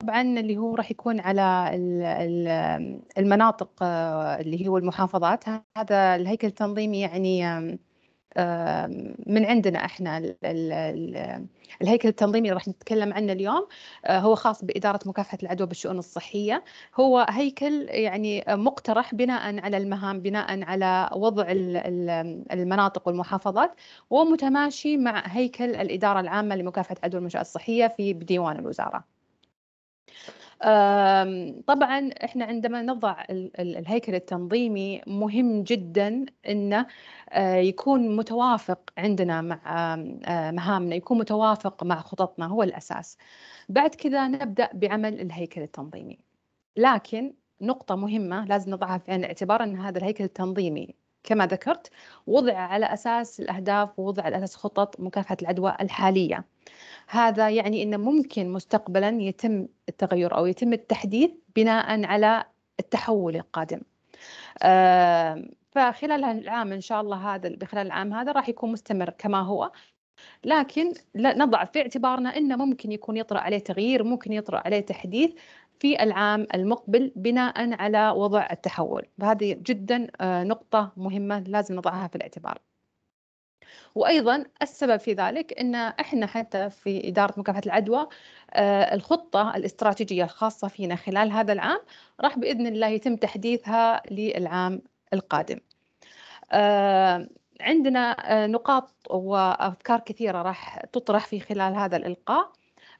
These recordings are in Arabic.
طبعا اللي هو راح يكون على المناطق اللي هو المحافظات. هذا الهيكل التنظيمي يعني من عندنا احنا الهيكل التنظيمي اللي راح نتكلم عنه اليوم هو خاص بإدارة مكافحة العدوى بالشؤون الصحية. هو هيكل يعني مقترح بناء على المهام، بناء على وضع المناطق والمحافظات، ومتماشي مع هيكل الإدارة العامة لمكافحة عدوى المنشآت الصحية في بديوان الوزارة. طبعا احنا عندما نضع الهيكل التنظيمي مهم جدا انه يكون متوافق عندنا مع مهامنا، يكون متوافق مع خططنا، هو الاساس. بعد كذا نبدا بعمل الهيكل التنظيمي. لكن نقطه مهمه لازم نضعها في عين الاعتبار، ان هذا الهيكل التنظيمي كما ذكرت وضع على اساس الاهداف، ووضع على اساس خطط مكافحه العدوى الحاليه. هذا يعني أنه ممكن مستقبلا يتم التغير أو يتم التحديث بناء على التحول القادم. فخلال العام إن شاء الله هذا، بخلال العام هذا راح يكون مستمر كما هو، لكن نضع في اعتبارنا أنه ممكن يكون يطرأ عليه تغيير، ممكن يطرأ عليه تحديث في العام المقبل بناء على وضع التحول. فهذه جدا نقطة مهمة لازم نضعها في الاعتبار. وأيضا السبب في ذلك أن إحنا حتى في إدارة مكافحة العدوى الخطة الاستراتيجية الخاصة فينا خلال هذا العام راح بإذن الله يتم تحديثها للعام القادم. عندنا نقاط وأفكار كثيرة راح تطرح في خلال هذا الإلقاء.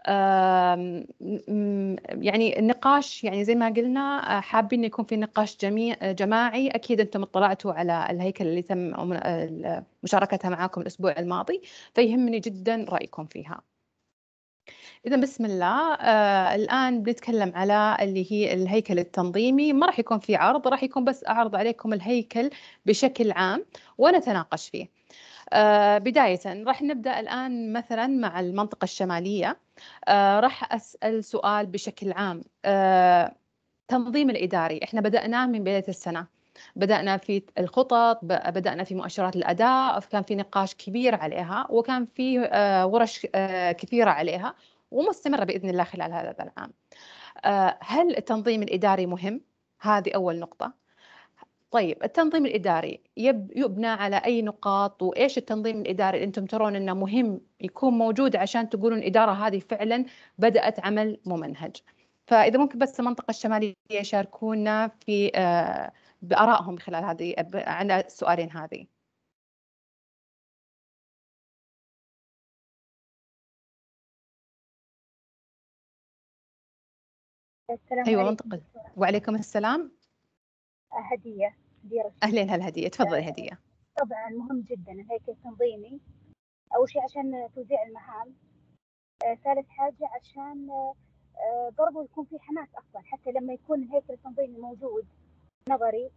يعني النقاش يعني زي ما قلنا حابين يكون في نقاش جماعي. أكيد أنتم اطلعتوا على الهيكل اللي تم مشاركتها معاكم الأسبوع الماضي، فيهمني جدا رأيكم فيها. إذا بسم الله الآن بنتكلم على اللي هي الهيكل التنظيمي. ما راح يكون في عرض، راح يكون بس أعرض عليكم الهيكل بشكل عام ونتناقش فيه. بداية راح نبدأ الآن مثلا مع المنطقة الشمالية. راح أسأل سؤال بشكل عام. تنظيم الإداري إحنا بدأناه من بداية السنة، بدأنا في الخطط، بدأنا في مؤشرات الأداء، كان في نقاش كبير عليها، وكان في ورش كثيرة عليها ومستمرة بإذن الله خلال هذا العام. هل التنظيم الإداري مهم؟ هذه أول نقطة. طيب التنظيم الإداري يبنى على أي نقاط، وإيش التنظيم الإداري اللي أنتم ترون أنه مهم يكون موجود عشان تقولون الإدارة هذه فعلا بدأت عمل ممنهج؟ فإذا ممكن بس المنطقة الشمالية يشاركونا في بآرائهم خلال هذه على السؤالين هذه. السلام أيوة عليكم. منطقة. وعليكم السلام. هدية رشيد. أهلين هالهدية، تفضلي هدية. طبعا مهم جدا الهيكل التنظيمي. أول شيء عشان توزيع المهام، ثالث حاجة عشان برضو يكون في حماس أصلا، حتى لما يكون الهيكل التنظيمي موجود نظري،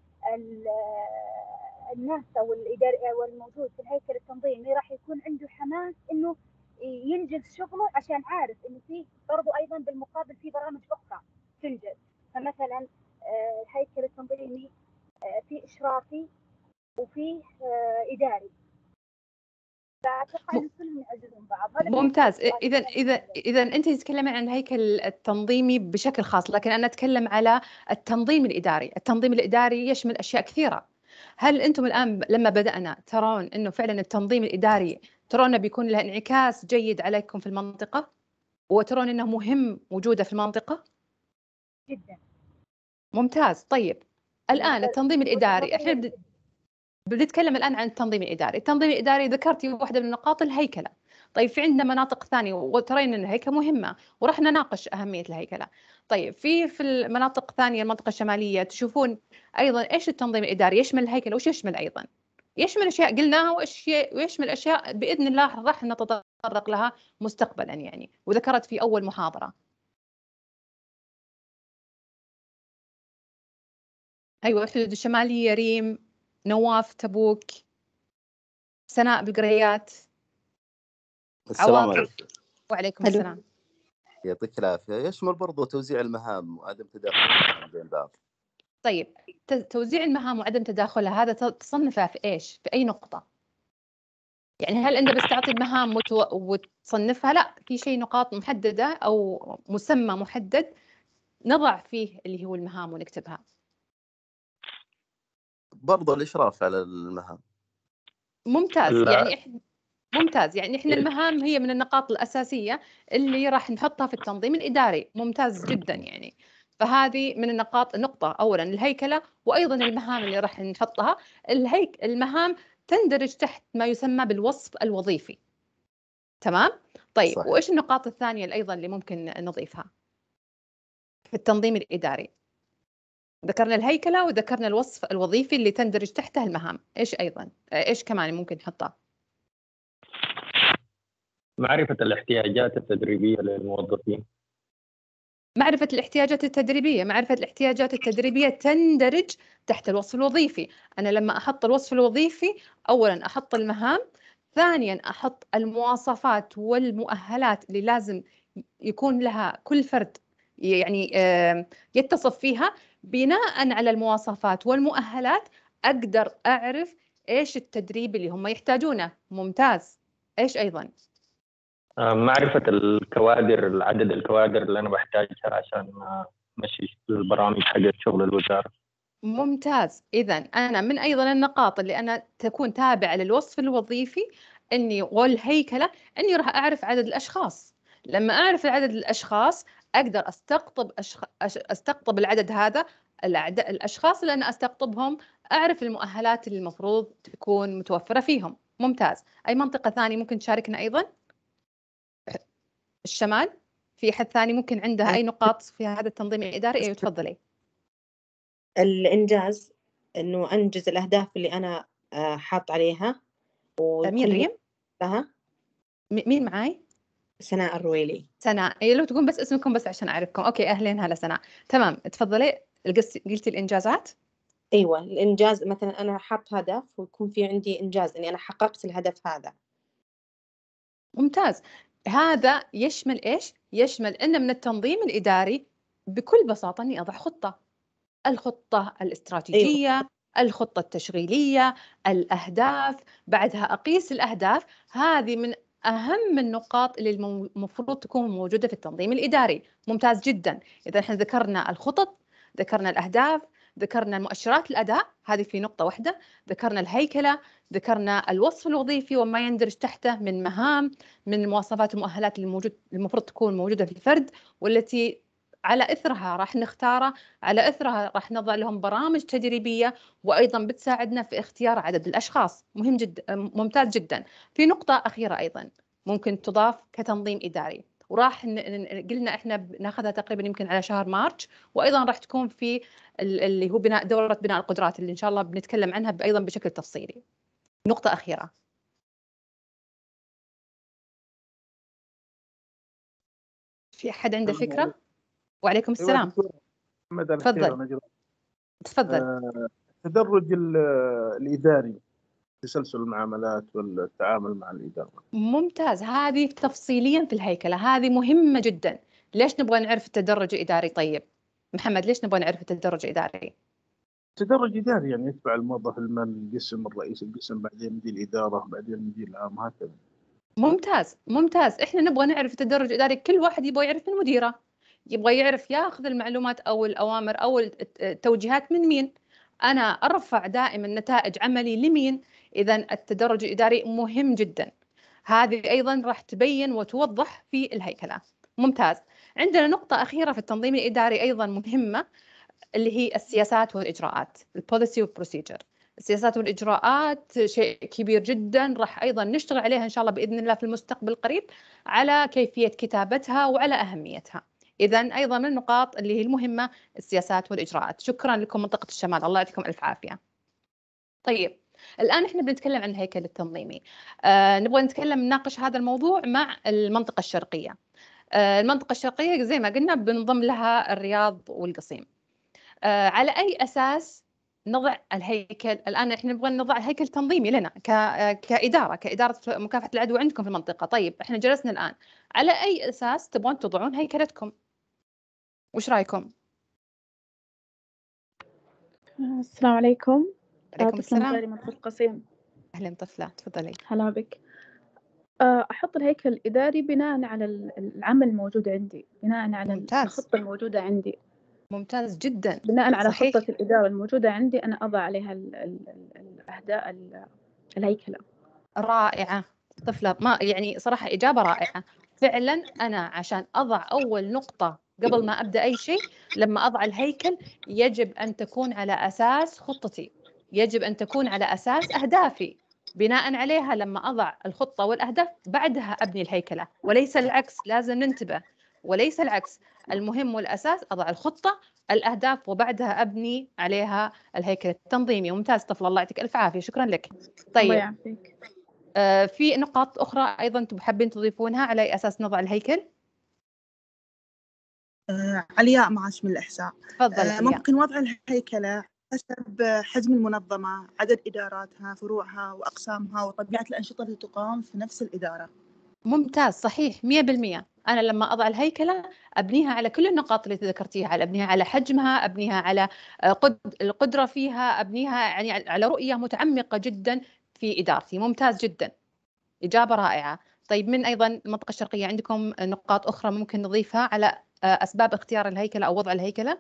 الناس أو الإداري أو الموجود في الهيكل التنظيمي راح يكون عنده حماس إنه ينجز شغله، عشان عارف إنه فيه برضو أيضا بالمقابل في برامج أخرى تنجز. فمثلا الهيكل التنظيمي في إشرافي وفي إداري، فأتوقع إن كلهم يعززون بعض. ممتاز. إذا أنت تتكلمين عن الهيكل التنظيمي بشكل خاص، لكن أنا أتكلم على التنظيم الإداري. التنظيم الإداري يشمل أشياء كثيرة. هل أنتم الآن لما بدأنا ترون أنه فعلا التنظيم الإداري ترون بيكون له انعكاس جيد عليكم في المنطقة، وترون أنه مهم وجوده في المنطقة؟ جدا ممتاز. طيب الآن التنظيم الإداري، إحنا بنتكلم الآن عن التنظيم الإداري. التنظيم الإداري ذكرتي واحدة من النقاط الهيكلة. طيب في عندنا مناطق ثانية وترين أن الهيكلة مهمة، وراح نناقش أهمية الهيكلة. طيب في المناطق الثانية، المنطقة الشمالية، تشوفون أيضا إيش التنظيم الإداري يشمل الهيكلة؟ وش يشمل أيضا؟ يشمل أشياء قلناها، ويشمل أشياء بإذن الله راح نتطرق لها مستقبلا يعني، وذكرت في أول محاضرة. أيوة الحدود الشمالية، ريم، نواف، تبوك، سناء بالقريات. السلام عليكم. وعليكم السلام. يعطيك العافية. يشمل برضو توزيع المهام وعدم تداخل المهام بين بعض. طيب توزيع المهام وعدم تداخلها هذا تصنفها في إيش؟ في أي نقطة؟ يعني هل أنت بس تعطي المهام وتصنفها؟ لا، في شيء نقاط محددة أو مسمى محدد نضع فيه اللي هو المهام ونكتبها. برضو الإشراف على المهام. ممتاز. لا. ممتاز، يعني إحنا المهام هي من النقاط الأساسية اللي راح نحطها في التنظيم الإداري. ممتاز جدا يعني. فهذه من النقطة أولا الهيكلة، وأيضا المهام اللي راح نحطها. المهام تندرج تحت ما يسمى بالوصف الوظيفي. تمام؟ طيب، صحيح. وإيش النقاط الثانية أيضا اللي ممكن نضيفها في التنظيم الإداري؟ ذكرنا الهيكلة وذكرنا الوصف الوظيفي اللي تندرج تحته المهام. إيش أيضا؟ إيش كمان ممكن نحطها؟ معرفة الاحتياجات التدريبية للموظفين. معرفة الاحتياجات التدريبية. معرفة الاحتياجات التدريبية تندرج تحت الوصف الوظيفي. أنا لما أحط الوصف الوظيفي، أولا أحط المهام، ثانيا أحط المواصفات والمؤهلات اللي لازم يكون لها كل فرد، يعني يتصف فيها. بناء على المواصفات والمؤهلات أقدر أعرف إيش التدريب اللي هم يحتاجونه. ممتاز. إيش أيضا؟ معرفة الكوادر، عدد الكوادر اللي أنا بحتاجها عشان أمشي البرامج حقت شغل الوزارة. ممتاز. إذا أنا من أيضا النقاط اللي أنا تكون تابعة للوصف الوظيفي والهيكلة، أني راح أعرف عدد الأشخاص. لما أعرف عدد الأشخاص أقدر أستقطب العدد هذا. الأشخاص اللي أنا أستقطبهم أعرف المؤهلات اللي المفروض تكون متوفرة فيهم. ممتاز. أي منطقة ثانية ممكن تشاركنا أيضا؟ الشمال، في حد ثاني ممكن عنده أي نقاط في هذا التنظيم الإداري؟ أيوة تفضلي. الإنجاز، إنه أنجز الأهداف اللي أنا حاط عليها. مين ريم؟ لها مين معاي؟ سناء الرويلي. سناء. إيه، لو تقول بس اسمكم بس عشان أعرفكم. أوكي، أهلين، هلا سناء. تمام، تفضلي. قلتي الإنجازات. أيوة، الإنجاز مثلا أنا حاط هدف ويكون في عندي إنجاز إني أنا حققت الهدف هذا. ممتاز. هذا يشمل إيش؟ يشمل إن من التنظيم الإداري بكل بساطة إني أضع خطة. الخطة الاستراتيجية، أيوة. الخطة التشغيلية، الأهداف، بعدها أقيس الأهداف. هذه من أهم النقاط اللي المفروض تكون موجودة في التنظيم الإداري. ممتاز جدا. إذا احنا ذكرنا الخطط، ذكرنا الأهداف، ذكرنا المؤشرات الأداء، هذه في نقطة واحدة. ذكرنا الهيكلة، ذكرنا الوصف الوظيفي وما يندرج تحته من مهام، من المواصفات والمؤهلات اللي المفروض تكون موجودة في الفرد، والتي على إثرها راح نختاره، على إثرها راح نضع لهم برامج تدريبية، وأيضا بتساعدنا في اختيار عدد الأشخاص. مهم جدا، ممتاز جدا. في نقطة أخيرة أيضا ممكن تضاف كتنظيم إداري، وراح قلنا إحنا بناخذها تقريبا يمكن على شهر مارس، وأيضا راح تكون في اللي هو دورة بناء القدرات اللي إن شاء الله بنتكلم عنها أيضا بشكل تفصيلي. نقطة أخيرة. في أحد عنده فكرة؟ وعليكم السلام. محمد على خير. تفضل. أنا تفضل. التدرج الإداري، تسلسل المعاملات والتعامل مع الإدارة. ممتاز. هذه تفصيليا في الهيكلة، هذه مهمة جدا. ليش نبغى نعرف التدرج الإداري؟ طيب محمد، ليش نبغى نعرف التدرج الإداري؟ تدرج إداري يعني يتبع الموظف المالي القسم، الرئيس القسم، بعدين مدير الإدارة، بعدين المدير العام، هكذا. ممتاز. ممتاز. احنا نبغى نعرف التدرج الإداري. كل واحد يبغى يعرف من مديره، يبغى يعرف ياخذ المعلومات أو الأوامر أو التوجيهات من مين. أنا أرفع دائما نتائج عملي لمين. إذا التدرج الإداري مهم جدا. هذه أيضا راح تبين وتوضح في الهيكلة. ممتاز. عندنا نقطة أخيرة في التنظيم الإداري أيضا مهمة، اللي هي السياسات والإجراءات، البوليسي والبروسيجر. السياسات والإجراءات شيء كبير جدا، راح أيضا نشتغل عليها إن شاء الله بإذن الله في المستقبل القريب، على كيفية كتابتها وعلى أهميتها. إذا أيضا من النقاط اللي هي المهمة السياسات والإجراءات. شكرا لكم منطقة الشمال، الله يعطيكم ألف عافية. طيب، الآن إحنا بنتكلم عن الهيكل التنظيمي. نبغى نناقش هذا الموضوع مع المنطقة الشرقية. المنطقة الشرقية زي ما قلنا بنضم لها الرياض والقصيم. على أي أساس نضع الهيكل؟ الآن إحنا نبغى نضع هيكل تنظيمي لنا كإدارة مكافحة العدوى عندكم في المنطقة. طيب إحنا جلسنا الآن، على أي أساس تبغون تضعون هيكلتكم؟ وش رأيكم؟ السلام عليكم. عليكم طفلة السلام. مغيري من منطقة القصيم. أهلا طفلة، تفضلي. هلا بك. أحط الهيكل الإداري بناء على العمل الموجود عندي، بناء على ممتاز. الخطة الموجودة عندي، ممتاز جدا. بناء على صحيح. خطة الإدارة الموجودة عندي أنا أضع عليها الأهداف الهيكلة. رائعة طفلة، ما يعني صراحة إجابة رائعة فعلا. أنا عشان أضع أول نقطة قبل ما أبدأ أي شيء، لما أضع الهيكل يجب أن تكون على أساس خطتي، يجب أن تكون على أساس أهدافي، بناء عليها لما أضع الخطة والأهداف بعدها أبني الهيكلة، وليس العكس. لازم ننتبه، وليس العكس. المهم والأساس أضع الخطة الأهداف وبعدها أبني عليها الهيكل التنظيمي. ممتاز طفلة، الله يعطيك ألف عافية، شكرا لك. الله طيب يعافيك. في نقاط أخرى أيضا أنتم حابين تضيفونها على أي أساس نضع الهيكل؟ علياء معاش من الإحساء. تفضل علياء. ممكن وضع الهيكلة حسب حجم المنظمة، عدد إداراتها، فروعها وأقسامها، وطبيعة الأنشطة التي تقام في نفس الإدارة. ممتاز، صحيح 100%. أنا لما أضع الهيكلة أبنيها على كل النقاط اللي ذكرتيها، أبنيها على حجمها، أبنيها على القدرة فيها، أبنيها يعني على رؤية متعمقة جدا في إدارتي. ممتاز جدا، إجابة رائعة. طيب من أيضا المنطقة الشرقية عندكم نقاط أخرى ممكن نضيفها على أسباب اختيار الهيكلة أو وضع الهيكلة؟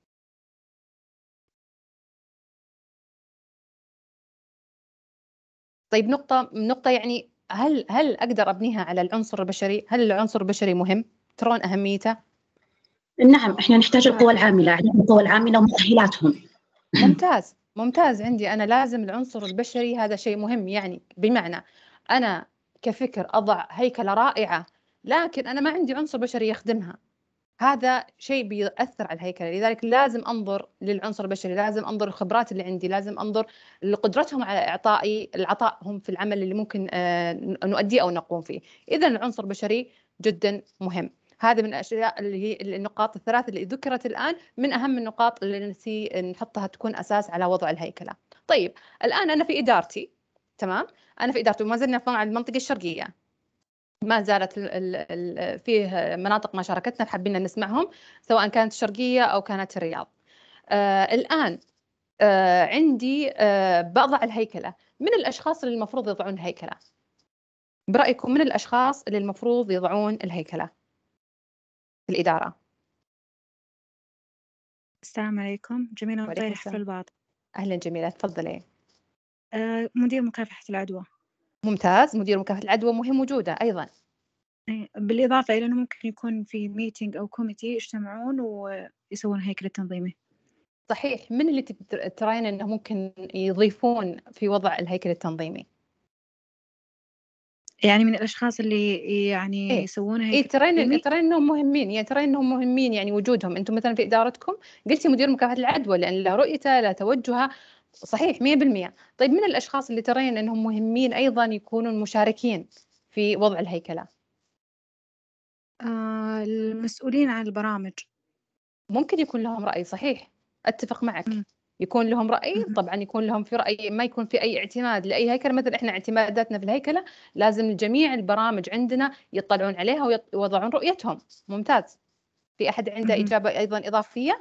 طيب نقطة يعني هل أقدر أبنيها على العنصر البشري؟ هل العنصر البشري مهم؟ ترون أهميته؟ نعم، إحنا نحتاج القوى العاملة، عدد القوى العاملة ومؤهلاتهم. ممتاز ممتاز. عندي أنا لازم العنصر البشري، هذا شيء مهم. يعني بمعنى أنا كفكر أضع هيكلة رائعة لكن أنا ما عندي عنصر بشري يخدمها، هذا شيء بيأثر على الهيكلة. لذلك لازم أنظر للعنصر البشري، لازم أنظر الخبرات اللي عندي، لازم أنظر لقدرتهم على العطائهم في العمل اللي ممكن نؤديه أو نقوم فيه. إذا العنصر البشري جدا مهم. هذا من الأشياء اللي هي النقاط الثلاث اللي ذكرت الآن من أهم النقاط اللي نحطها تكون أساس على وضع الهيكلة. طيب الآن أنا في إدارتي، تمام، أنا في إدارتي وما زلنا في المنطقة الشرقية، ما زالت فيه مناطق ما شاركتنا حابين نسمعهم سواء كانت الشرقية أو كانت الرياض. الآن عندي بضع الهيكلة. من الأشخاص اللي المفروض يضعون الهيكلة برأيكم؟ من الأشخاص اللي المفروض يضعون الهيكلة في الإدارة؟ السلام عليكم، جميلة مطيرة حفل البعض. أهلا جميلة، تفضلي. مدير مكافحة العدوى. ممتاز، مدير مكافحة العدوى مهم وجوده أيضا. بالإضافة إلى أنه ممكن يكون في ميتينج أو كوميتي يجتمعون ويسوون هيكل تنظيمي. صحيح. من اللي ترين أنه ممكن يضيفون في وضع الهيكل التنظيمي؟ يعني من الأشخاص اللي يعني يسوون هيكل ترين انهم مهمين، يعني ترين انهم مهمين، يعني وجودهم. انتم مثلا في ادارتكم قلتي مدير مكافحة العدوى لان له رؤيته له توجهه، صحيح 100%. طيب من الاشخاص اللي ترين انهم مهمين ايضا يكونون مشاركين في وضع الهيكلة؟ المسؤولين عن البرامج ممكن يكون لهم رأي، صحيح، اتفق معك. يكون لهم رأي طبعا، يكون لهم في رأي، ما يكون في أي اعتماد لأي هيكلة. مثلا إحنا اعتماداتنا في الهيكلة لازم جميع البرامج عندنا يطلعون عليها ويوضعون رؤيتهم. ممتاز. في أحد عنده إجابة أيضا إضافية؟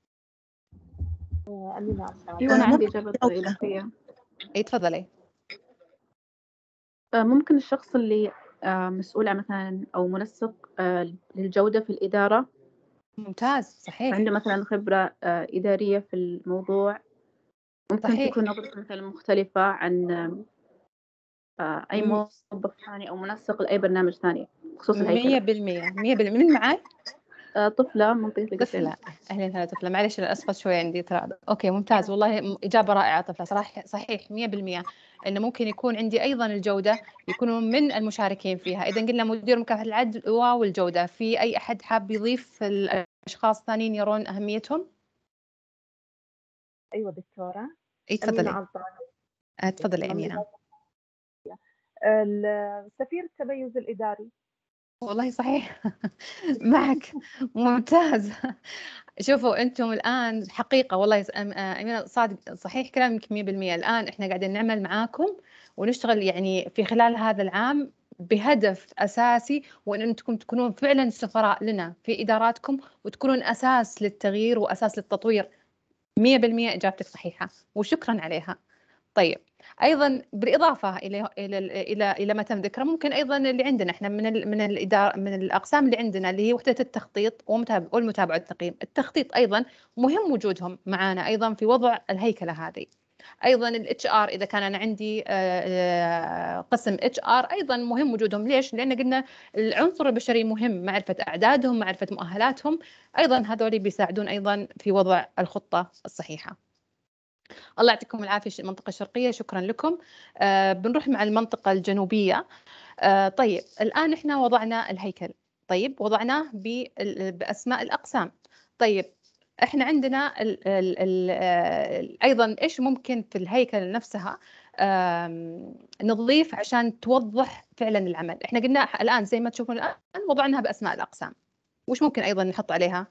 أيوة أنا عندي إجابة إضافية. أي تفضلي. ممكن الشخص اللي مسؤول عن مثلا أو منسق للجودة في الإدارة. ممتاز، صحيح. عنده مثلا خبرة إدارية في الموضوع، ممكن صحيح. تكون نظرته مثلا مختلفة عن أي موظف ثاني أو منسق لأي برنامج ثاني بخصوص الهيكلة. 100%. من معاي؟ طفلة منطقة طفلة. أهلا هلا طفلة، معلش أنا أسفة شوي عندي ترى. أوكي ممتاز، والله إجابة رائعة طفلة، صحيح 100%. إنه ممكن يكون عندي أيضا الجودة يكونوا من المشاركين فيها. إذا قلنا مدير مكافحة العدوى والجودة، في أي أحد حاب يضيف الأشخاص ثانيين يرون أهميتهم؟ أيوة دكتورة. أي تفضلي. تفضلي أمينة. سفير التميز الإداري. والله صحيح معك، ممتاز. شوفوا أنتم الآن حقيقة والله أمينة صادق، صحيح كلامك 100%. الآن إحنا قاعدين نعمل معاكم ونشتغل يعني في خلال هذا العام بهدف أساسي، وأن أنتم تكونون فعلا سفراء لنا في إداراتكم وتكونون أساس للتغيير وأساس للتطوير. 100% إجابتك صحيحة وشكرا عليها. طيب ايضا بالاضافه الى ما تم ذكره، ممكن ايضا اللي عندنا احنا من الاداره، من الاقسام اللي عندنا اللي هي وحده التخطيط والمتابعه والتقييم. التخطيط ايضا مهم وجودهم معنا ايضا في وضع الهيكله هذه. ايضا الاتش ار، اذا كان انا عندي قسم اتش ار، ايضا مهم وجودهم. ليش؟ لان قلنا العنصر البشري مهم، معرفه اعدادهم، معرفه مؤهلاتهم، ايضا هذول بيساعدون ايضا في وضع الخطه الصحيحه. الله يعطيكم العافيه المنطقه الشرقيه، شكرا لكم. بنروح مع المنطقه الجنوبيه. طيب الان احنا وضعنا الهيكل، طيب وضعناه باسماء الاقسام. طيب احنا عندنا ايضا ايش ممكن في الهيكل نفسها نضيف عشان توضح فعلا العمل؟ احنا قلنا الان زي ما تشوفون الان وضعناها باسماء الاقسام. وش ممكن ايضا نحط عليها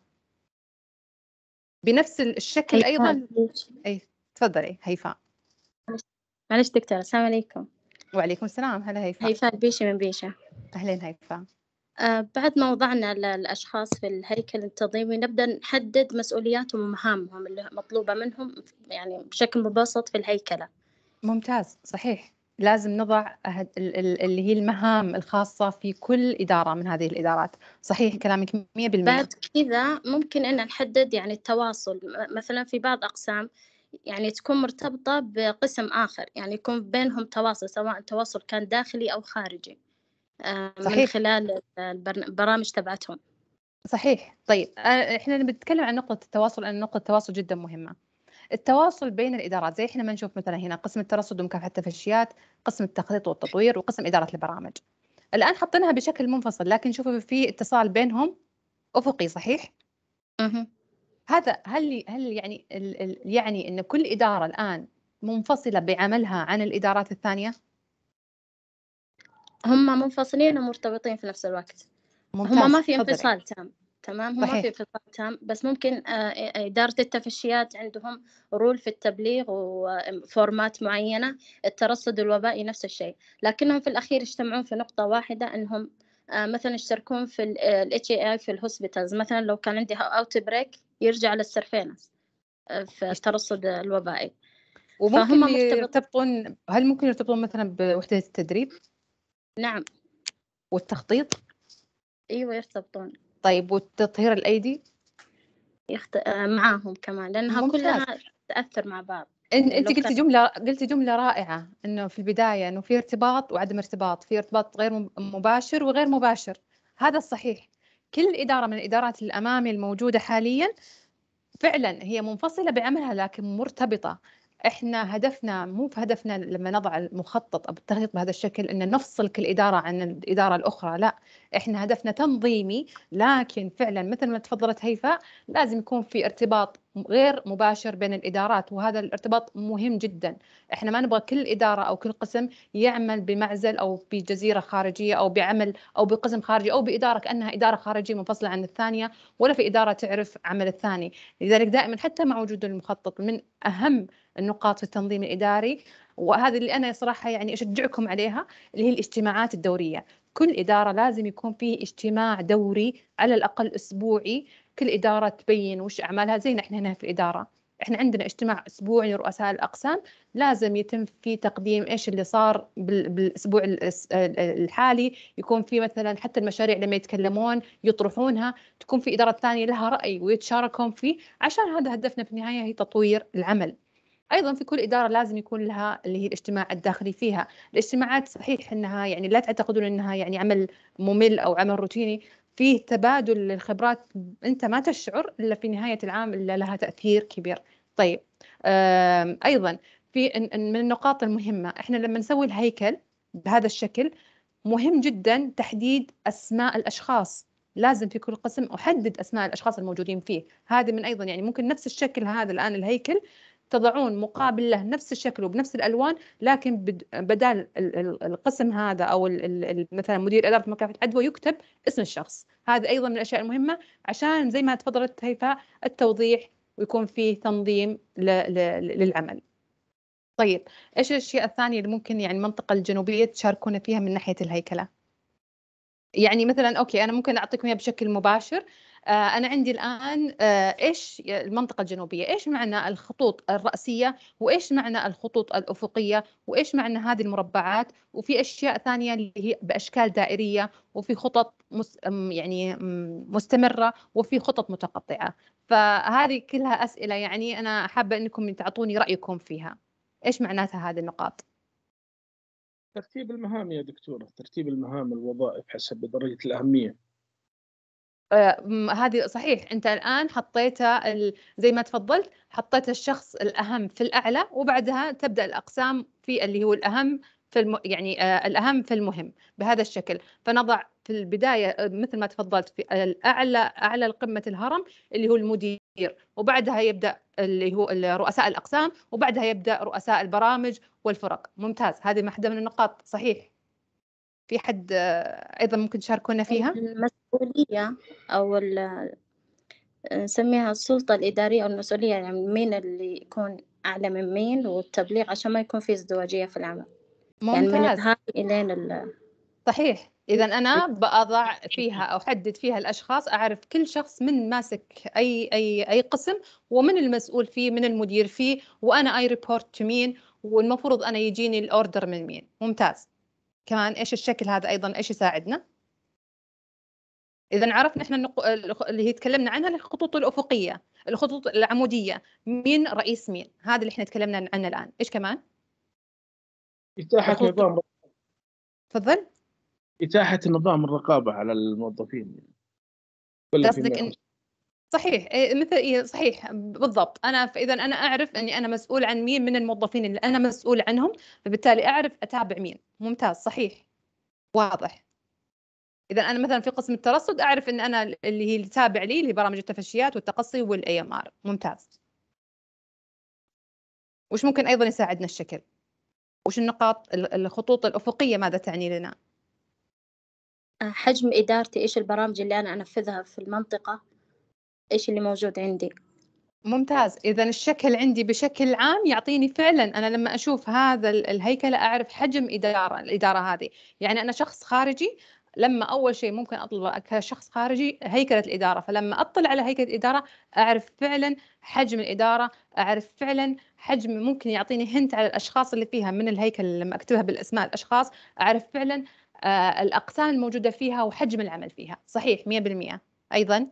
بنفس الشكل ايضا؟ اي تفضلي هيفاء. معلش دكتورة، السلام عليكم. وعليكم السلام. هلا هيفاء. هيفاء البيشة من بيشة. اهلين هيفاء. بعد ما وضعنا الأشخاص في الهيكل التنظيمي نبدأ نحدد مسؤولياتهم ومهامهم اللي مطلوبة منهم يعني بشكل مبسط في الهيكلة. ممتاز، صحيح. لازم نضع اللي هي المهام الخاصة في كل إدارة من هذه الإدارات. صحيح كلامك 100%. بعد كذا ممكن أن نحدد يعني التواصل، مثلا في بعض أقسام يعني تكون مرتبطة بقسم آخر، يعني يكون بينهم تواصل، سواء تواصل كان داخلي أو خارجي من صحيح. خلال البرامج تبعتهم. صحيح. طيب احنا بنتكلم عن نقطة التواصل، لأن نقطة التواصل جدا مهمة. التواصل بين الإدارات، زي احنا ما نشوف مثلا هنا قسم الترصد ومكافحة التفشيات، قسم التخطيط والتطوير، وقسم إدارة البرامج. الآن حطيناها بشكل منفصل، لكن شوفوا في اتصال بينهم أفقي. صحيح. هذا هل يعني يعني ان كل اداره الان منفصله بعملها عن الادارات الثانيه؟ هم منفصلين ومرتبطين في نفس الوقت. ممتاز. هم ما في تفضلي. انفصال تام. تمام، هم ما صحيح. في انفصال تام، بس ممكن إدارة التفشيات عندهم رول في التبليغ وفورمات معينة. الترصد الوبائي نفس الشيء، لكنهم في الأخير يجتمعون في نقطة واحدة، أنهم مثلا يشتركون في ال HAI في الهوسبيتالز. مثلا لو كان عندي اوت بريك يرجع للسرفينس في الترصد الوبائي. وممكن يرتبطون، هل ممكن يرتبطون مثلا بوحدة التدريب؟ نعم. والتخطيط؟ ايوه يرتبطون. طيب والتطهير الايدي؟ معاهم كمان، لانها ممتاز. كلها تأثر مع بعض. انت قلتي جملة رائعة، انه في البداية انه في ارتباط وعدم ارتباط، في ارتباط غير مباشر وغير مباشر. هذا الصحيح. كل إدارة من الإدارات الأمامي الموجودة حاليا فعلا هي منفصلة بعملها لكن مرتبطة. احنا هدفنا مو في هدفنا لما نضع المخطط او التخطيط بهذا الشكل ان نفصل كل اداره عن الاداره الاخرى، لا، احنا هدفنا تنظيمي، لكن فعلا مثل ما تفضلت هيفاء لازم يكون في ارتباط غير مباشر بين الادارات، وهذا الارتباط مهم جدا. احنا ما نبغى كل اداره او كل قسم يعمل بمعزل او بجزيره خارجيه او بعمل او بقسم خارجي او باداره كانها اداره خارجيه منفصله عن الثانيه، ولا في اداره تعرف عمل الثاني. لذلك دائما حتى مع وجود المخطط من اهم النقاط في التنظيم الاداري، وهذه اللي انا صراحه يعني اشجعكم عليها، اللي هي الاجتماعات الدوريه. كل اداره لازم يكون فيه اجتماع دوري على الاقل اسبوعي، كل اداره تبين وش اعمالها. زي احنا هنا في الاداره احنا عندنا اجتماع اسبوعي لرؤساء الاقسام، لازم يتم فيه تقديم ايش اللي صار بالاسبوع الحالي، يكون في مثلا حتى المشاريع لما يتكلمون يطرحونها، تكون في اداره ثانيه لها راي ويتشاركون فيه، عشان هذا هدفنا في النهايه هي تطوير العمل. ايضا في كل اداره لازم يكون لها اللي هي الاجتماع الداخلي فيها. الاجتماعات صحيح انها يعني لا تعتقدون انها يعني عمل ممل او عمل روتيني، فيه تبادل للخبرات، انت ما تشعر الا في نهايه العام الا لها تاثير كبير. طيب ايضا في من النقاط المهمه، احنا لما نسوي الهيكل بهذا الشكل مهم جدا تحديد اسماء الاشخاص. لازم في كل قسم احدد اسماء الاشخاص الموجودين فيه. هذه من ايضا يعني ممكن نفس الشكل هذا الان الهيكل تضعون مقابل له نفس الشكل وبنفس الالوان، لكن بدال القسم هذا او مثلا مدير اداره مكافحه عدوى يكتب اسم الشخص. هذا ايضا من الاشياء المهمه عشان زي ما تفضلت هيفاء التوضيح ويكون في تنظيم للعمل. طيب ايش الاشياء الثانيه اللي ممكن يعني المنطقه الجنوبيه تشاركونا فيها من ناحيه الهيكله؟ يعني مثلا اوكي انا ممكن اعطيكم اياها بشكل مباشر. أنا عندي الآن إيش المنطقة الجنوبية، إيش معنى الخطوط الرأسية، وإيش معنى الخطوط الأفقية، وإيش معنى هذه المربعات، وفي أشياء ثانية اللي هي بأشكال دائرية، وفي خطط يعني مستمرة، وفي خطط متقطعة. فهذه كلها أسئلة يعني أنا حابة أنكم تعطوني رأيكم فيها. إيش معناتها هذه النقاط؟ ترتيب المهام يا دكتورة، ترتيب المهام الوظائف حسب درجة الأهمية. هذه صحيح. أنت الآن حطيت زي ما تفضلت، حطيت الشخص الأهم في الأعلى، وبعدها تبدأ الأقسام في اللي هو الأهم في يعني الأهم في المهم بهذا الشكل. فنضع في البداية مثل ما تفضلت في الأعلى، أعلى قمة الهرم اللي هو المدير، وبعدها يبدأ اللي هو رؤساء الأقسام، وبعدها يبدأ رؤساء البرامج والفرق. ممتاز، هذه واحدة من النقاط. صحيح. في حد أيضا ممكن تشاركونا فيها؟ المسؤولية أو نسميها السلطة الإدارية أو المسؤولية، يعني مين اللي يكون أعلى من مين، والتبليغ عشان ما يكون في ازدواجية في العمل. يعني من ممتاز. الهاي إلين صحيح. إذا أنا بأضع فيها أو حدد فيها الأشخاص، أعرف كل شخص من ماسك أي قسم، ومن المسؤول فيه، من المدير فيه، وأنا أي ريبورت مين، والمفروض أنا يجيني الأوردر من مين. ممتاز. كمان إيش الشكل هذا أيضا إيش يساعدنا؟ إذا عرفنا إحنا اللي هي تكلمنا عنها الخطوط الأفقية، الخطوط العمودية، مين رئيس مين، هذا اللي إحنا تكلمنا عنه الآن. إيش كمان؟ إتاحة نظام. تفضل. إتاحة نظام الرقابة على الموظفين. كل قصدك إن صحيح مثل صحيح بالضبط. أنا فإذا أنا أعرف أني أنا مسؤول عن مين من الموظفين اللي أنا مسؤول عنهم، فبالتالي أعرف أتابع مين. ممتاز. صحيح. واضح. إذا أنا مثلا في قسم الترصد أعرف أن أنا اللي هي اللي تابع لي اللي هي برامج التفشيات والتقصي والAMR. ممتاز. وش ممكن أيضا يساعدنا الشكل؟ وش النقاط الخطوط الأفقية ماذا تعني لنا؟ حجم إدارتي، إيش البرامج اللي أنا أنفذها في المنطقة، إيش اللي موجود عندي. ممتاز. إذا الشكل عندي بشكل عام يعطيني فعلا، أنا لما أشوف هذا الهيكلة أعرف حجم الإدارة هذه. يعني أنا شخص خارجي، لما أول شيء ممكن أطلع كشخص خارجي هيكلة الإدارة، فلما أطلع على هيكلة الإدارة أعرف فعلا حجم الإدارة، أعرف فعلا حجم، ممكن يعطيني هنت على الأشخاص اللي فيها من الهيكلة. لما أكتبها بالأسماء الأشخاص أعرف فعلا الأقسام الموجودة فيها وحجم العمل فيها. صحيح 100%. أيضا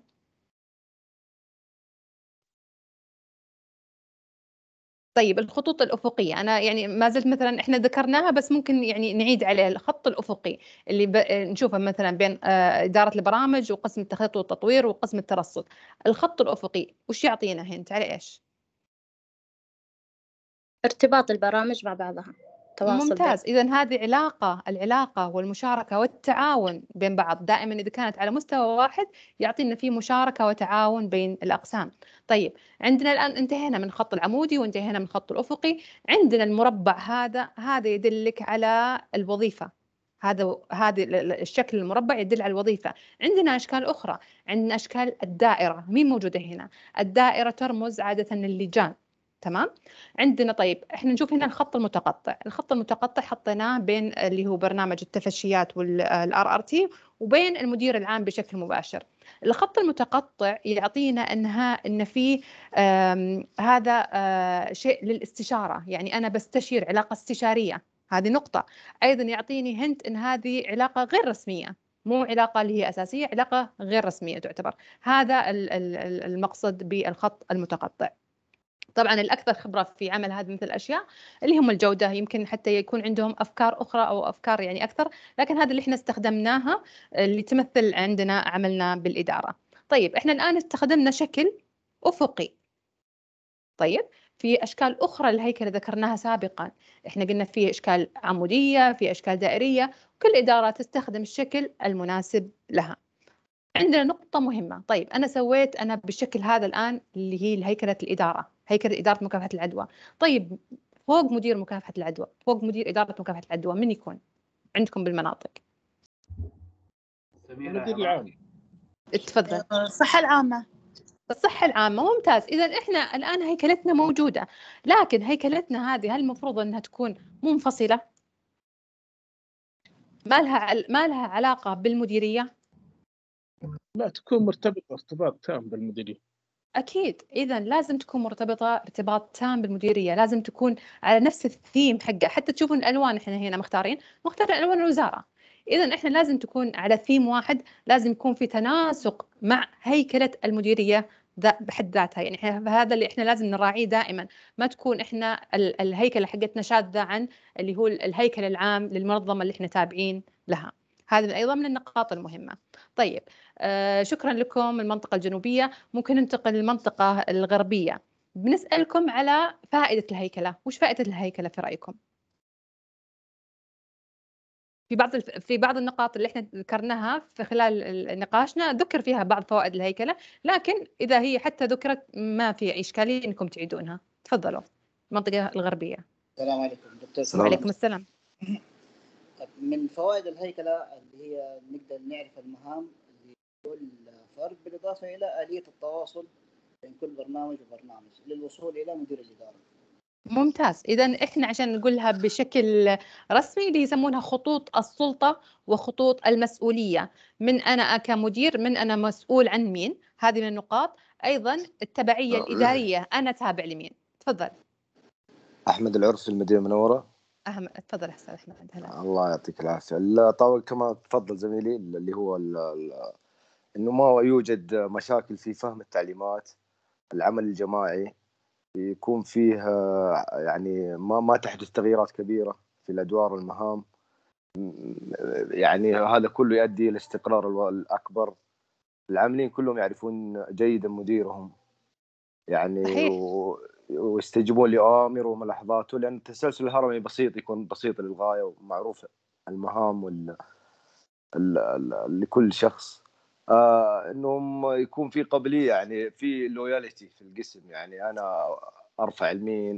طيب الخطوط الأفقية، أنا يعني ما زلت مثلا إحنا ذكرناها بس ممكن يعني نعيد عليها. الخط الأفقي اللي نشوفه مثلا بين إدارة البرامج وقسم التخطيط والتطوير وقسم الترصد. الخط الأفقي وش يعطينا هنت على إيش؟ ارتباط البرامج مع بعضها، تواصل. ممتاز. إذا هذه العلاقة والمشاركة والتعاون بين بعض دائما إذا كانت على مستوى واحد يعطينا فيه مشاركة وتعاون بين الأقسام. طيب عندنا الآن انتهينا من الخط العمودي وانتهينا من الخط الأفقي. عندنا المربع هذا يدلك على الوظيفة. هذا الشكل المربع يدل على الوظيفة. عندنا أشكال أخرى، عندنا أشكال الدائرة. مين موجودة هنا؟ الدائرة ترمز عادة للجان. تمام. عندنا طيب احنا نشوف هنا الخط المتقطع. الخط المتقطع حطيناه بين اللي هو برنامج التفشيات والRRT وبين المدير العام بشكل مباشر. الخط المتقطع يعطينا ان في هذا شيء للاستشارة، يعني انا بستشير، علاقة استشارية. هذه نقطة. ايضا يعطيني هنت ان هذه علاقة غير رسمية، مو علاقة اللي هي أساسية، علاقة غير رسمية تعتبر. هذا المقصد بالخط المتقطع. طبعا الأكثر خبرة في عمل هذه مثل الأشياء اللي هم الجودة، يمكن حتى يكون عندهم أفكار أخرى أو أفكار يعني أكثر، لكن هذا اللي احنا استخدمناها اللي تمثل عندنا عملنا بالإدارة. طيب احنا الآن استخدمنا شكل أفقي. طيب في أشكال أخرى للهيكل ذكرناها سابقا، احنا قلنا في أشكال عمودية، في أشكال دائرية، كل إدارة تستخدم الشكل المناسب لها. عندنا نقطة مهمة. طيب أنا بالشكل هذا الآن اللي هي هيكلة الإدارة، هيكلة إدارة مكافحة العدوى. طيب فوق مدير مكافحة العدوى، فوق مدير إدارة مكافحة العدوى، من يكون عندكم بالمناطق؟ المدير العام. تفضل. الصحة العامة. الصحة العامة. ممتاز. إذا إحنا الآن هيكلتنا موجودة، لكن هيكلتنا هذه هل المفروض أنها تكون منفصلة؟ ما لها علاقة بالمديرية؟ لا تكون مرتبطة ارتباط تام بالمديرية. أكيد، إذا لازم تكون مرتبطة ارتباط تام بالمديرية، لازم تكون على نفس الثيم حقه، حتى تشوفون الألوان إحنا هنا مختارين ألوان الوزارة، إذا إحنا لازم تكون على ثيم واحد، لازم يكون في تناسق مع هيكلة المديرية بحد ذاتها، يعني هذا اللي إحنا لازم نراعيه دائما، ما تكون إحنا الهيكلة حقتنا شاذة عن اللي هو الهيكل العام للمنظمة اللي إحنا تابعين لها. هذا أيضا من النقاط المهمة. طيب شكرا لكم المنطقة الجنوبية. ممكن ننتقل للمنطقة الغربية، بنسألكم على فائدة الهيكلة. وش فائدة الهيكلة في رأيكم؟ في بعض النقاط اللي احنا ذكرناها في خلال نقاشنا ذكر فيها بعض فوائد الهيكلة، لكن إذا هي حتى ذكرت ما في إشكالية إنكم تعيدونها. تفضلوا. المنطقة الغربية. السلام عليكم دكتور. وعليكم السلام. من فوائد الهيكلة اللي هي نقدر نعرف المهام لكل فرد، بالإضافة إلى آلية التواصل بين كل برنامج وبرنامج للوصول إلى مدير الإدارة. ممتاز. إذا إحنا عشان نقولها بشكل رسمي اللي يسمونها خطوط السلطة وخطوط المسؤولية، من أنا كمدير، من أنا مسؤول عن مين، هذه من النقاط. أيضا التبعية الإدارية، أنا تابع لمين. تفضل. أحمد العرفي، المدينة المنورة. تفضل أستاذ أحمد. هلا. الله يعطيك العافية. طبعا كما تفضل زميلي اللي هو إنه ما يوجد مشاكل في فهم التعليمات، العمل الجماعي يكون فيه يعني ما تحدث تغييرات كبيرة في الأدوار والمهام، يعني هذا كله يؤدي إلى استقرار الأكبر. العاملين كلهم يعرفون جيدا مديرهم يعني ويستجيبون لأوامره وملاحظاته، لأن التسلسل الهرمي بسيط، يكون بسيط للغاية ومعروف المهام لكل شخص. انهم يكون في قابليه، يعني في لويالتي في القسم، يعني انا ارفع المين،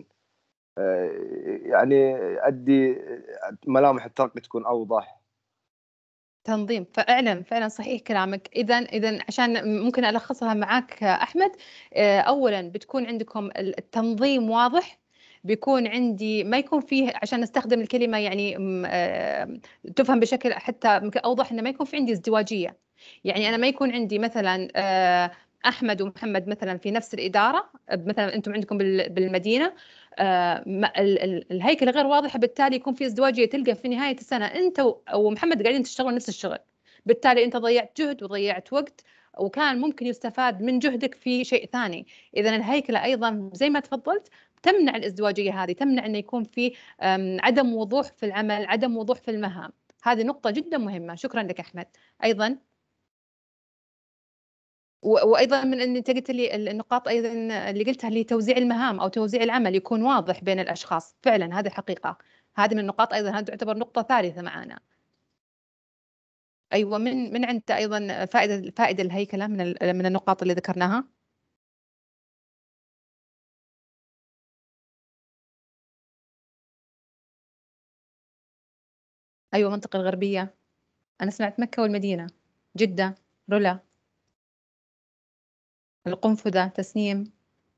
يعني ادي ملامح الترقي تكون اوضح. تنظيم. فعلا صحيح كلامك. إذا عشان ممكن ألخصها معاك أحمد، أولا بتكون عندكم التنظيم واضح، بيكون عندي ما يكون فيه، عشان نستخدم الكلمة يعني تفهم بشكل حتى أوضح، إنه ما يكون في عندي ازدواجية. يعني أنا ما يكون عندي مثلا أحمد ومحمد مثلا في نفس الإدارة، مثلا أنتم عندكم بالمدينة الهيكل غير واضح، بالتالي يكون في ازدواجية، تلقى في نهاية السنة أنت ومحمد قاعدين تشتغلون نفس الشغل، بالتالي أنت ضيعت جهد وضيعت وقت، وكان ممكن يستفاد من جهدك في شيء ثاني. إذا الهيكلة أيضا زي ما تفضلت تمنع الازدواجية هذه، تمنع أن يكون في عدم وضوح في العمل، عدم وضوح في المهام. هذه نقطة جدا مهمة. شكرا لك أحمد. أيضا وايضا من ان انت قلت لي النقاط ايضا اللي قلتها، اللي توزيع المهام او توزيع العمل يكون واضح بين الاشخاص. فعلا هذه حقيقه، هذه من النقاط ايضا، هذه تعتبر نقطه ثالثه معنا. ايوه، من عند ايضا فائده الهيكله من النقاط اللي ذكرناها. ايوه، المنطقه الغربيه. انا سمعت مكه والمدينه، جده، رولا، القنفذه، تسنيم.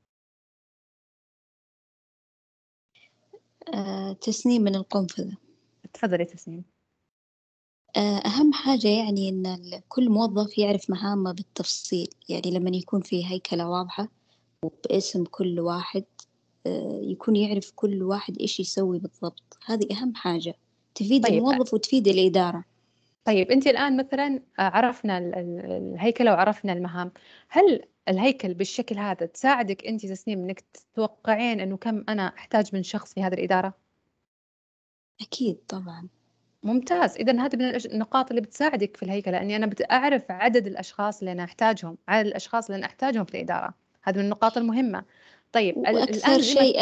تسنيم من القنفذة. تفضلي تسنيم. أهم حاجة يعني إن كل موظف يعرف مهامه بالتفصيل، يعني لما يكون في هيكلة واضحة وباسم كل واحد، يكون يعرف كل واحد إيش يسوي بالضبط. هذه أهم حاجة تفيد الموظف وتفيد الإدارة. طيب أنت الآن مثلا عرفنا الهيكلة وعرفنا المهام، هل الهيكل بالشكل هذا تساعدك أنت تسنيم إنك تتوقعين إنه كم أنا أحتاج من شخص في هذه الإدارة؟ أكيد طبعا. ممتاز. إذا هذه من النقاط اللي بتساعدك في الهيكلة، أني أنا أعرف عدد الأشخاص اللي أنا أحتاجهم، عدد الأشخاص اللي أنا أحتاجهم في الإدارة. هذه من النقاط المهمة. طيب وأكثر شيء